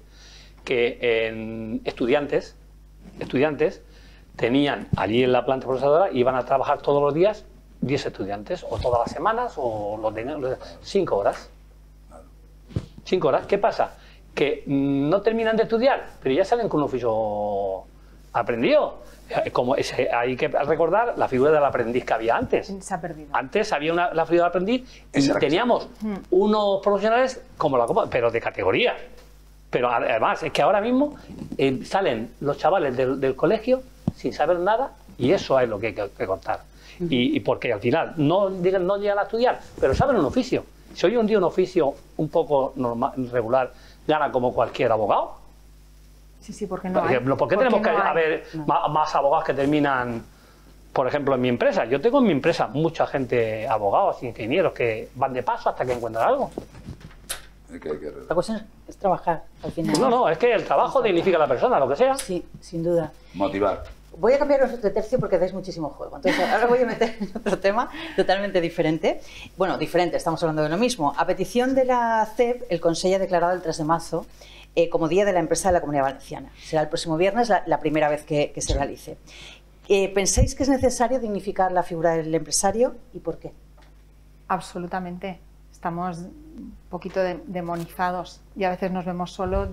que estudiantes tenían allí en la planta procesadora, iban a trabajar todos los días 10 estudiantes, o todas las semanas, o 5 horas. 5 horas. ¿Qué pasa? Que no terminan de estudiar, pero ya salen con un oficio aprendido. Hay que recordar la figura del aprendiz que había antes. Se ha perdido. Antes había la figura del aprendiz y teníamos unos profesionales como la copa, pero de categoría. Pero además es que ahora mismo salen los chavales del colegio sin saber nada y eso es lo que hay que contar. Y porque al final no llegan a estudiar, pero saben un oficio. Si hoy un día un oficio un poco normal, regular, gana como cualquier abogado. Sí, porque no por ejemplo, ¿por qué tenemos que haber más abogados que terminan por ejemplo, en mi empresa, yo tengo en mi empresa mucha gente, abogados, ingenieros, que van de paso hasta que encuentran algo. La cuestión es trabajar al final. No, es que el trabajo dignifica a la persona, lo que sea. Sí, sin duda. Motivar. Voy a cambiaros de tercio porque dais muchísimo juego. Entonces, ahora voy a meter en otro tema totalmente diferente. Bueno, diferente, estamos hablando de lo mismo. A petición de la CEP, el Consejo ha declarado el 3 de marzo como Día de la Empresa de la Comunidad Valenciana. Será el próximo viernes la primera vez que se realice. ¿Pensáis que es necesario dignificar la figura del empresario y por qué? Absolutamente. Estamos un poquito demonizados y a veces nos vemos solo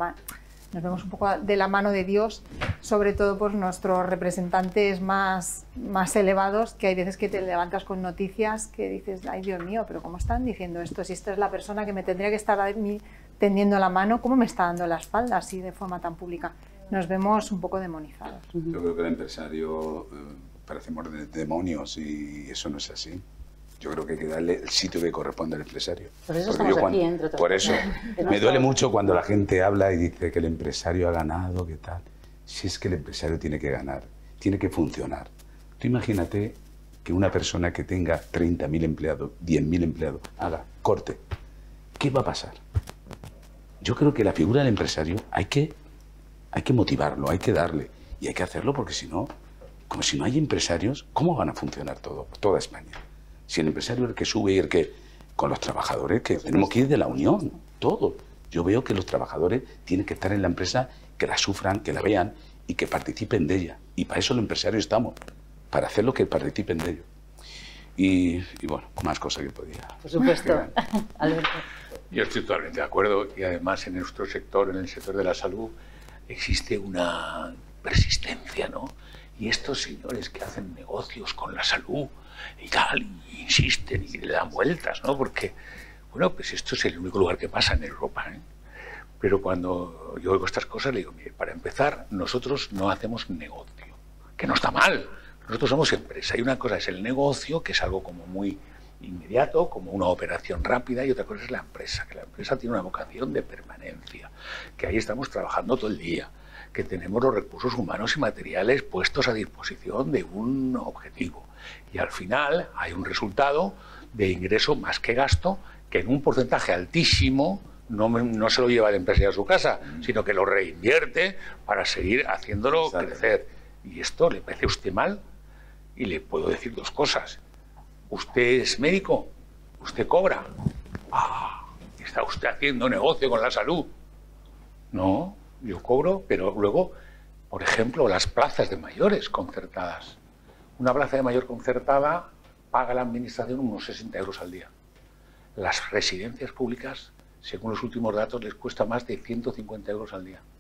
nos vemos un poco de la mano de Dios, sobre todo por nuestros representantes más elevados, que hay veces que te levantas con noticias que dices, ay Dios mío, pero ¿cómo están diciendo esto? Si esta es la persona que me tendría que estar a mí tendiendo la mano, ¿cómo me está dando la espalda así de forma tan pública? Nos vemos un poco demonizados. Yo creo que el empresario parecemos demonios y eso no es así. Yo creo que hay que darle el sitio que corresponde al empresario. Por eso estamos aquí, entre otras Por eso. Me duele mucho cuando la gente habla y dice que el empresario ha ganado, ¿qué tal? Si es que el empresario tiene que ganar, tiene que funcionar. Tú imagínate que una persona que tenga 30.000 empleados, 10.000 empleados, haga corte. ¿Qué va a pasar? Yo creo que la figura del empresario hay que motivarlo, hay que darle. Y hay que hacerlo porque si no, como si no hay empresarios, ¿cómo van a funcionar toda España? Si el empresario es el que sube y el que... Con los trabajadores, que tenemos que ir de la unión, todo. Yo veo que los trabajadores tienen que estar en la empresa, que la sufran, que la vean y que participen de ella. Y para eso los empresarios estamos, para hacer lo que participen de ello. Y bueno, más cosas que podía. Por supuesto. Alberto. Yo estoy totalmente de acuerdo y además en nuestro sector, en el sector de la salud, existe una persistencia, ¿no? Y estos señores que hacen negocios con la salud y tal, y insisten y le dan vueltas, ¿no? Porque, bueno, pues esto es el único lugar que pasa en Europa, ¿eh? Pero cuando yo oigo estas cosas, le digo, mire, para empezar, nosotros no hacemos negocio, que no está mal. Nosotros somos empresa y una cosa es el negocio, que es algo como muy inmediato, como una operación rápida, y otra cosa es la empresa, que la empresa tiene una vocación de permanencia, que ahí estamos trabajando todo el día, que tenemos los recursos humanos y materiales puestos a disposición de un objetivo. Y al final hay un resultado de ingreso más que gasto, que en un porcentaje altísimo no se lo lleva el empresario a su casa, sino que lo reinvierte para seguir haciéndolo crecer. ¿Y esto le parece a usted mal? Y le puedo decir dos cosas. Usted es médico, usted cobra. ¿Está usted haciendo negocio con la salud? No, yo cobro, pero luego, por ejemplo, las plazas de mayores concertadas. Una plaza de mayor concertada paga la administración unos 60 euros al día. Las residencias públicas, según los últimos datos, les cuesta más de 150 euros al día.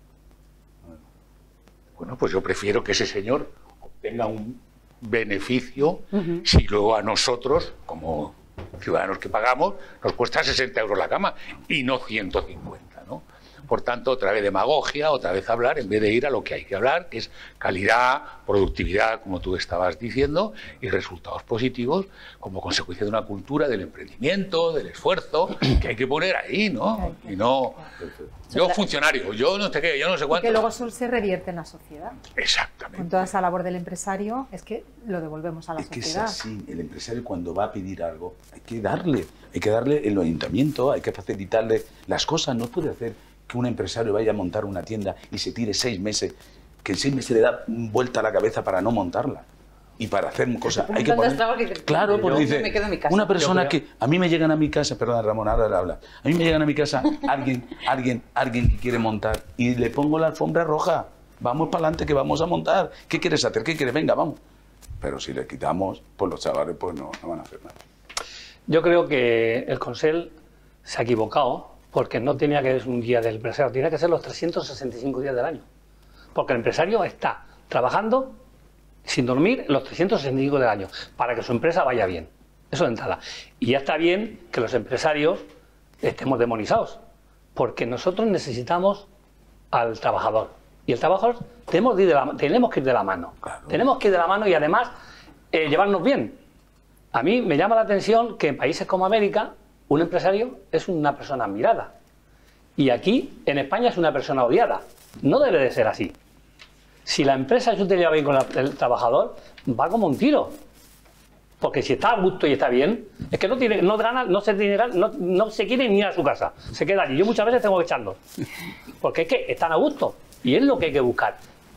Bueno, pues yo prefiero que ese señor obtenga un beneficio si luego a nosotros, como ciudadanos que pagamos, nos cuesta 60 euros la cama y no 150, ¿no? Por tanto, otra vez demagogia, otra vez hablar, en vez de ir a lo que hay que hablar, que es calidad, productividad, como tú estabas diciendo, y resultados positivos como consecuencia de una cultura del emprendimiento, del esfuerzo, que hay que poner ahí, ¿no? Y no... Yo funcionario, yo no sé qué, yo no sé cuánto. Que luego eso se revierte en la sociedad. Exactamente. Con toda esa labor del empresario, es que lo devolvemos a la sociedad. Es que es así, el empresario cuando va a pedir algo, hay que darle en el ayuntamiento, hay que facilitarle las cosas, no puede hacer que un empresario vaya a montar una tienda y se tire 6 meses, que en 6 meses le da vuelta a la cabeza para no montarla y para hacer cosas. Hay que poner... Claro, porque dice, me quedo en mi casa. una persona que a mí me llegan a mi casa, perdón Ramón, ahora habla, a mí me llegan a mi casa alguien que quiere montar y le pongo la alfombra roja, vamos para adelante que vamos a montar, ¿qué quieres hacer? ¿Qué quieres? Venga, vamos. Pero si le quitamos, pues los chavales pues no van a hacer nada. Yo creo que el Consell se ha equivocado porque no tenía que ser un día del empresario, tenía que ser los 365 días del año. Porque el empresario está trabajando sin dormir los 365 del año para que su empresa vaya bien. Eso de entrada. Y ya está bien que los empresarios estemos demonizados, porque nosotros necesitamos al trabajador. Y el trabajador tenemos que ir de la mano. Claro. Tenemos que ir de la mano y además llevarnos bien. A mí me llama la atención que en países como América un empresario es una persona admirada. Y aquí, en España, es una persona odiada. No debe de ser así. Si la empresa no te lleva bien con el trabajador, va como un tiro. Porque si está a gusto y está bien, es que no se quiere ni ir a su casa, se queda allí. Yo muchas veces tengo que echarlo, porque es que están a gusto y es lo que hay que buscar,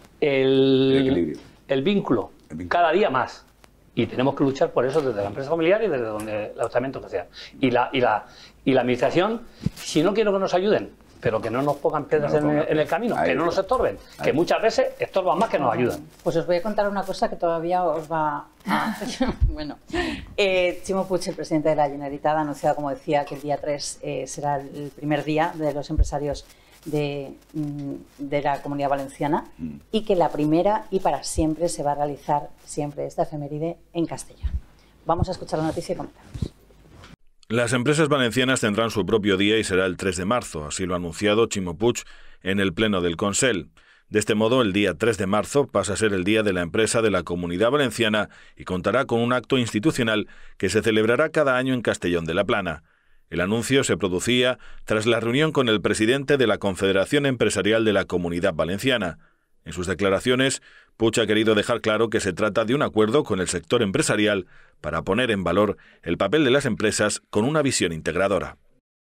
el vínculo, cada día más. Y tenemos que luchar por eso desde la empresa familiar y desde donde el ayuntamiento que sea. Y la administración, si no quiero que nos ayuden, pero que no nos pongan piedras en el camino, que no nos estorben, que muchas veces estorban más que nos ayudan. Pues os voy a contar una cosa que todavía os va a... Bueno, Chimo Puig, el presidente de la Generalitat, ha anunciado, como decía, que el día 3 será el primer día de los empresarios de la Comunidad Valenciana y que la primera y para siempre se va a realizar siempre esta efeméride en castellano. Vamos a escuchar la noticia y comentamos. Las empresas valencianas tendrán su propio día y será el 3 de marzo, así lo ha anunciado Chimo Puig en el pleno del Consell. De este modo, el día 3 de marzo pasa a ser el Día de la Empresa de la Comunidad Valenciana y contará con un acto institucional que se celebrará cada año en Castellón de la Plana. El anuncio se producía tras la reunión con el presidente de la Confederación Empresarial de la Comunidad Valenciana. En sus declaraciones, Puig ha querido dejar claro que se trata de un acuerdo con el sector empresarial para poner en valor el papel de las empresas con una visión integradora.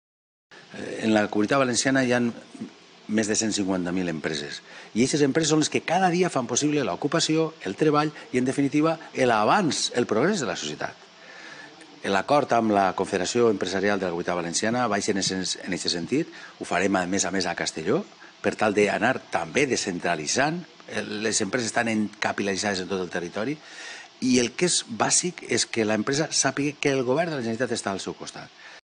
En la Comunitat Valenciana hi ha més de 150.000 empreses i aquestes empreses són les que cada dia fan possible l'ocupació, el treball i, en definitiva, l'avanç, el progrés de la societat. L'acord amb la Confederació Empresarial de la Comunitat Valenciana va ser en aquest sentit, ho farem a més a Castelló, per tal d'anar també descentralitzant. Les empreses estan capil·laritzades en tot el territori i el que és bàsic és que l'empresa sàpiga que el govern de la Generalitat està al seu costat.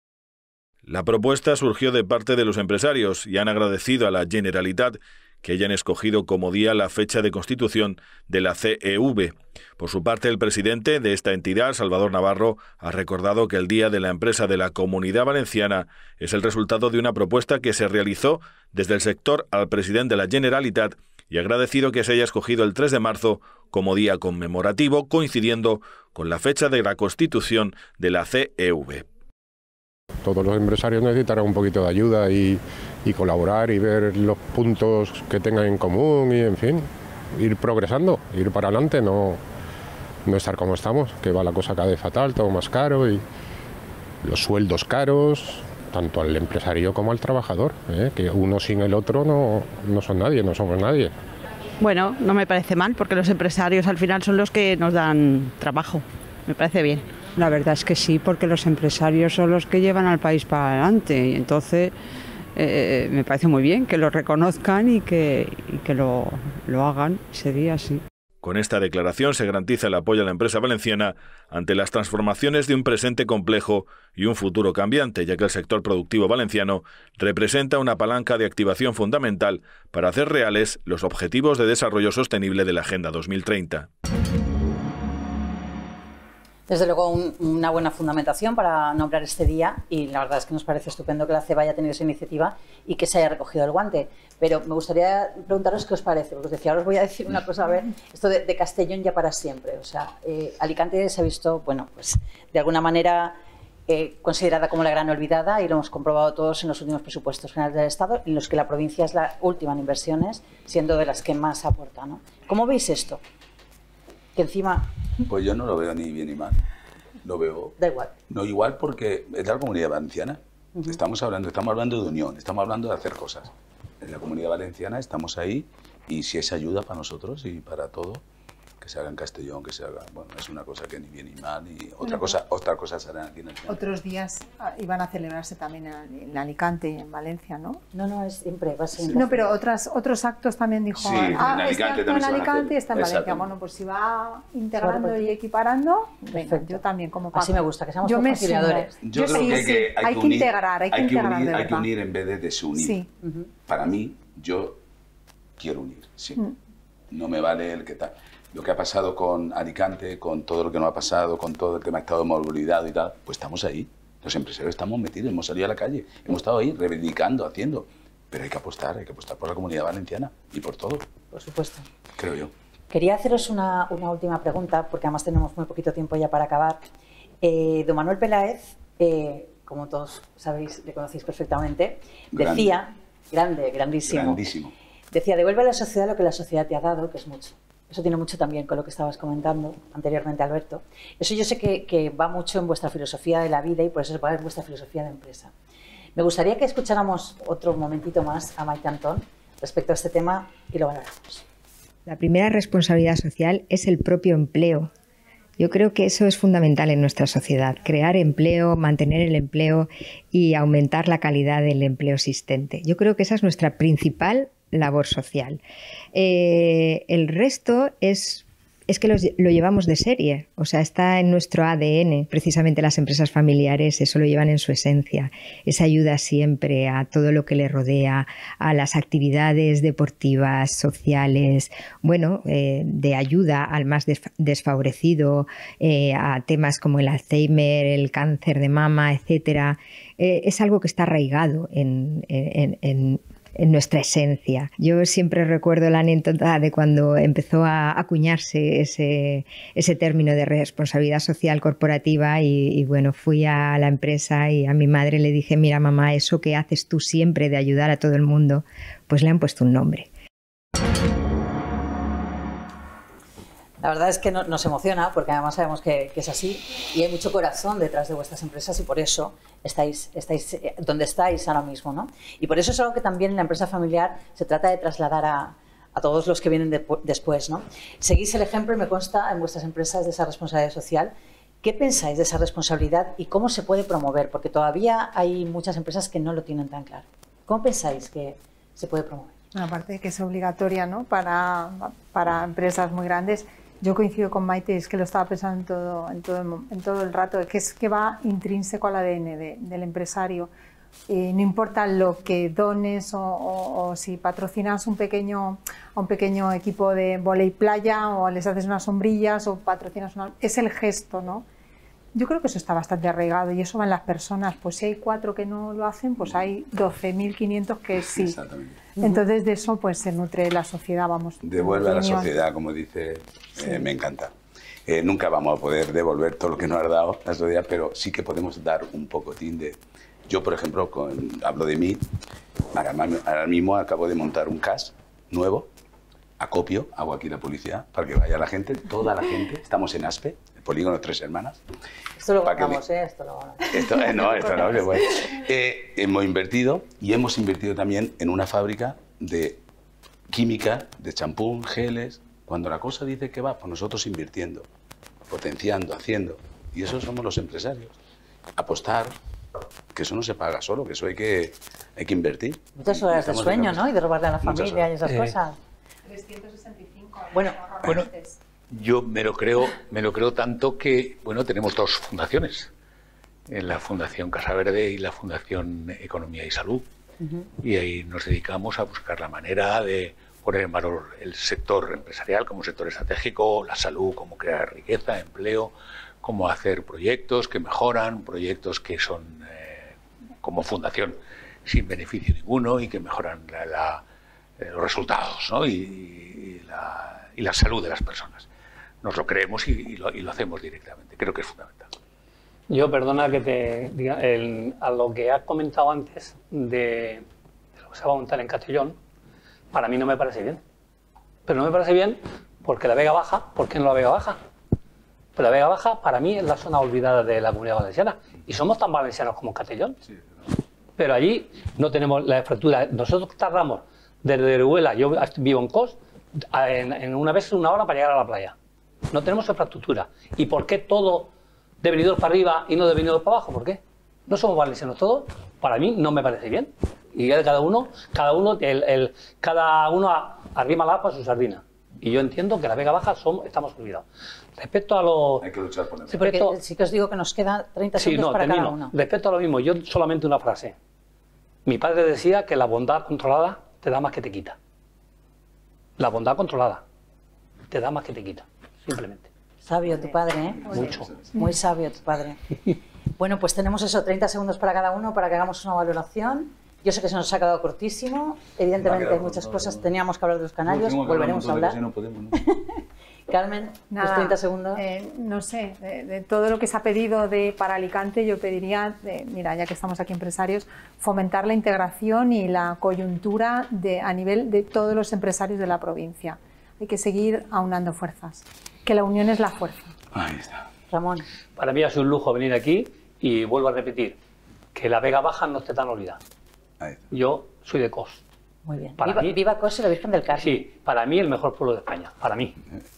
La propuesta surgió de parte de los empresarios y han agradecido a la Generalitat que hayan escogido como día la fecha de constitución de la CEV. Por su parte, el presidente de esta entidad, Salvador Navarro, ha recordado que el Día de la Empresa de la Comunidad Valenciana es el resultado de una propuesta que se realizó desde el sector al presidente de la Generalitat y ha agradecido que se haya escogido el 3 de marzo como día conmemorativo, coincidiendo con la fecha de la constitución de la CEV. Todos los empresarios necesitarán un poquito de ayuda y colaborar y ver los puntos que tengan en común y, en fin, ir progresando, ir para adelante, no estar como estamos, que va la cosa cada vez fatal, todo más caro y los sueldos caros, tanto al empresario como al trabajador, que uno sin el otro no son nadie, no somos nadie. Bueno, no me parece mal, porque los empresarios al final son los que nos dan trabajo, me parece bien. La verdad es que sí, porque los empresarios son los que llevan al país para adelante y entonces me parece muy bien que lo reconozcan y que lo hagan ese día así. Con esta declaración se garantiza el apoyo a la empresa valenciana ante las transformaciones de un presente complejo y un futuro cambiante, ya que el sector productivo valenciano representa una palanca de activación fundamental para hacer reales los objetivos de desarrollo sostenible de la Agenda 2030. Desde luego una buena fundamentación para nombrar este día y la verdad es que nos parece estupendo que la CEV haya tenido esa iniciativa y que se haya recogido el guante. Pero me gustaría preguntaros qué os parece, porque os decía, ahora os voy a decir una cosa, a ver, esto de Castellón ya para siempre. O sea, Alicante se ha visto, bueno, pues de alguna manera considerada como la gran olvidada y lo hemos comprobado todos en los últimos presupuestos generales del Estado, en los que la provincia es la última en inversiones, siendo de las que más aporta, ¿no? ¿Cómo veis esto? Que encima... Pues yo no lo veo ni bien ni mal. Lo veo... Da igual. No igual porque es la Comunidad Valenciana. Estamos hablando de unión, estamos hablando de hacer cosas. En la Comunidad Valenciana estamos ahí y si es ayuda para nosotros y para todo, que se haga en Castellón, que se haga... Bueno, es una cosa que ni bien ni mal y otra cosa se hará aquí en el centro. Otros días iban a celebrarse también en Alicante y en Valencia, ¿no? No, es siempre, va a ser... No, pero otros actos también dijo... Sí, en Alicante en Alicante y está en Valencia. Bueno, pues si va integrando y equiparando, venga, yo también como Paco. Así me gusta, que seamos conciliadores. Yo creo que hay que integrar, hay que unir en vez de desunir. Sí. Para mí, yo quiero unir, sí. No me vale el que tal... Lo que ha pasado con Alicante, con todo lo que nos ha pasado, con todo el tema de movilidad y tal, pues estamos ahí. Los empresarios estamos metidos, hemos salido a la calle, hemos estado ahí reivindicando, haciendo. Pero hay que apostar por la Comunidad Valenciana y por todo. Por supuesto. Creo yo. Quería haceros una última pregunta, porque además tenemos muy poquito tiempo ya para acabar. Don Manuel Peláez, como todos sabéis, le conocéis perfectamente, decía, grandísimo. Decía, devuelve a la sociedad lo que la sociedad te ha dado, que es mucho. Eso tiene mucho también con lo que estabas comentando anteriormente, Alberto. Eso yo sé que va mucho en vuestra filosofía de la vida y por eso va en vuestra filosofía de empresa. Me gustaría que escucháramos otro momentito más a Maite Antón respecto a este tema y lo valoramos. La primera responsabilidad social es el propio empleo. Yo creo que eso es fundamental en nuestra sociedad, crear empleo, mantener el empleo y aumentar la calidad del empleo existente. Yo creo que esa es nuestra principal labor social. El resto es que lo llevamos de serie, o sea, está en nuestro ADN. Precisamente las empresas familiares eso lo llevan en su esencia. Esa ayuda siempre a todo lo que le rodea, a las actividades deportivas, sociales, bueno, de ayuda al más desfavorecido, a temas como el Alzheimer, el cáncer de mama, etcétera. Es algo que está arraigado en nuestra esencia. Yo siempre recuerdo la anécdota de cuando empezó a acuñarse ese término de responsabilidad social corporativa y bueno, fui a la empresa y a mi madre le dije, mira mamá, eso que haces tú siempre de ayudar a todo el mundo, pues le han puesto un nombre. La verdad es que nos emociona porque además sabemos que es así y hay mucho corazón detrás de vuestras empresas y por eso estáis donde estáis ahora mismo, ¿no? Y por eso es algo que también en la empresa familiar se trata de trasladar a todos los que vienen después, ¿no? Seguís el ejemplo y me consta en vuestras empresas de esa responsabilidad social. ¿Qué pensáis de esa responsabilidad y cómo se puede promover? Porque todavía hay muchas empresas que no lo tienen tan claro. ¿Cómo pensáis que se puede promover? Aparte de que es obligatoria, ¿no? para empresas muy grandes. Yo coincido con Maite, es que lo estaba pensando en todo el rato, que es que va intrínseco al ADN del empresario. No importa lo que dones o si patrocinas a un pequeño equipo de vóley playa o les haces unas sombrillas o patrocinas es el gesto, ¿no? Yo creo que eso está bastante arraigado y eso va en las personas. Pues si hay 4 que no lo hacen, pues hay 12.500 que sí. Exactamente. Entonces de eso pues se nutre la sociedad, vamos. Devuelve a la sociedad, como dice, sí. Me encanta. Nunca vamos a poder devolver todo lo que nos ha dado la sociedad, pero sí que podemos dar un pocotín de... Yo, por ejemplo, hablo de mí, ahora mismo acabo de montar un CAS nuevo, acopio, hago aquí la publicidad, para que vaya la gente, toda la gente, estamos en Aspe, el polígono Tres Hermanas. Esto lo contamos, esto lo... Esto no, bueno. Hemos invertido y hemos invertido también en una fábrica de química, de champú, geles. Cuando la cosa dice que va, pues nosotros invirtiendo, potenciando, haciendo. Y eso somos los empresarios. Apostar, que eso no se paga solo, que eso hay que invertir. Muchas horas de sueño, ¿no? Y de robarle a la familia y esas cosas. 365. Bueno, yo me lo creo tanto que, bueno, tenemos 2 fundaciones, la Fundación Casa Verde y la Fundación Economía y Salud, y ahí nos dedicamos a buscar la manera de poner en valor el sector empresarial como sector estratégico, la salud, cómo crear riqueza, empleo, cómo hacer proyectos que mejoran, proyectos que son como fundación sin beneficio ninguno y que mejoran los resultados, ¿no? y la salud de las personas. Nos lo creemos y lo hacemos directamente. Creo que es fundamental. Yo, perdona que te diga, a lo que has comentado antes de lo que se va a montar en Castellón, para mí no me parece bien. Pero no me parece bien porque la Vega Baja, ¿por qué no la Vega Baja? Pues la Vega Baja para mí es la zona olvidada de la Comunidad Valenciana y somos tan valencianos como Castellón. Sí, pero allí no tenemos la infraestructura. Nosotros tardamos desde Orihuela, yo vivo en Cos, en una hora para llegar a la playa. No tenemos infraestructura. ¿Y por qué todo de Benidorm para arriba y no de Benidorm para abajo? ¿Por qué? ¿No somos valencianos todos? Para mí no me parece bien. Y cada uno arrima la agua a su sardina. Y yo entiendo que la Vega Baja estamos olvidados. Respecto a lo... Hay que luchar por eso. Sí, porque sí que os digo que nos quedan 30 segundos para cada uno. Respecto a lo mismo, yo solamente una frase. Mi padre decía que la bondad controlada te da más que te quita. La bondad controlada te da más que te quita, simplemente. Sabio tu padre, ¿eh? Mucho. Muy sabio tu padre. Bueno, pues tenemos eso, 30 segundos para cada uno para que hagamos una valoración. Yo sé que se nos ha quedado cortísimo. Evidentemente hay muchas cosas. Teníamos que hablar de los canarios, volveremos a hablar. Carmen, Nada, 30 segundos. No sé, de todo lo que se ha pedido para Alicante, yo pediría, mira, ya que estamos aquí empresarios, fomentar la integración y la coyuntura a nivel de todos los empresarios de la provincia. Hay que seguir aunando fuerzas, que la unión es la fuerza. Ahí está. Ramón. Para mí ha sido un lujo venir aquí y vuelvo a repetir, que la Vega Baja no esté tan olvidada. Yo soy de Cos. Muy bien. Para mí, viva Cos y la Virgen del Carmen. Sí, para mí el mejor pueblo de España, para mí.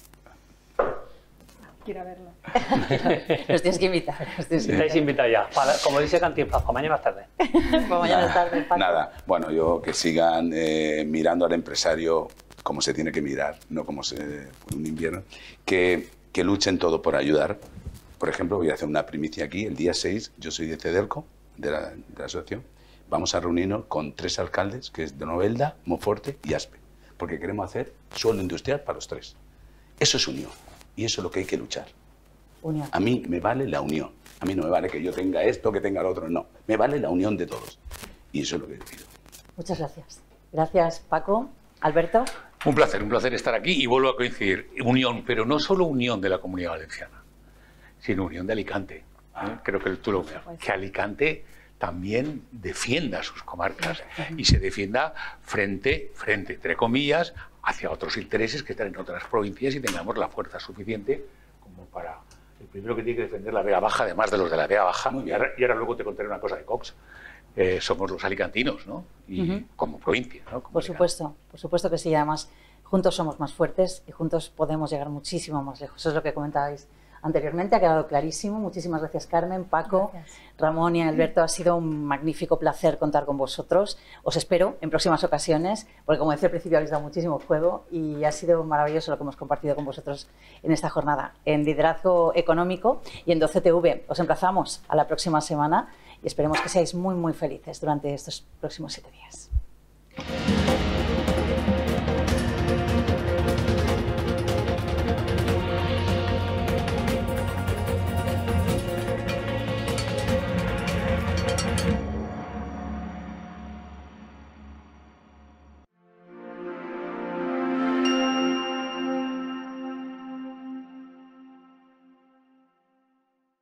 Quiero verlo. Los tienes que invitar. Estáis invitados ya. Como dice Cantinflas, para mañana es tarde. Para mañana es tarde, Paco. Nada, bueno, yo que sigan mirando al empresario como se tiene que mirar, no como un invierno, que luchen todo por ayudar. Por ejemplo, voy a hacer una primicia aquí, el día 6, yo soy de Cederco, de la asociación, vamos a reunirnos con 3 alcaldes, que es de Novelda, Monforte y Aspe, porque queremos hacer suelo industrial para los 3. Eso es unión. Y eso es lo que hay que luchar. Unión. A mí me vale la unión. A mí no me vale que yo tenga esto, que tenga lo otro. No. Me vale la unión de todos. Y eso es lo que pido. Muchas gracias. Gracias, Paco. Alberto. Un placer estar aquí y vuelvo a coincidir. Unión, pero no solo unión de la Comunidad Valenciana, sino unión de Alicante. Creo que tú lo ves. Que Alicante también defienda sus comarcas y se defienda frente, entre comillas, hacia otros intereses que están en otras provincias y tengamos la fuerza suficiente como para... El primero que tiene que defender la Vega Baja, además de los de la Vega Baja, y ahora luego te contaré una cosa de Cox, somos los alicantinos, ¿no? Y como provincia, ¿no? Como por supuesto que sí. Además, juntos somos más fuertes y juntos podemos llegar muchísimo más lejos. Eso es lo que comentabais anteriormente, ha quedado clarísimo. Muchísimas gracias, Carmen, Paco, Ramón y Alberto. Ha sido un magnífico placer contar con vosotros. Os espero en próximas ocasiones, porque como decía al principio, habéis dado muchísimo juego y ha sido maravilloso lo que hemos compartido con vosotros en esta jornada. En Liderazgo Económico y en 12TV os emplazamos a la próxima semana y esperemos que seáis muy, muy felices durante estos próximos 7 días.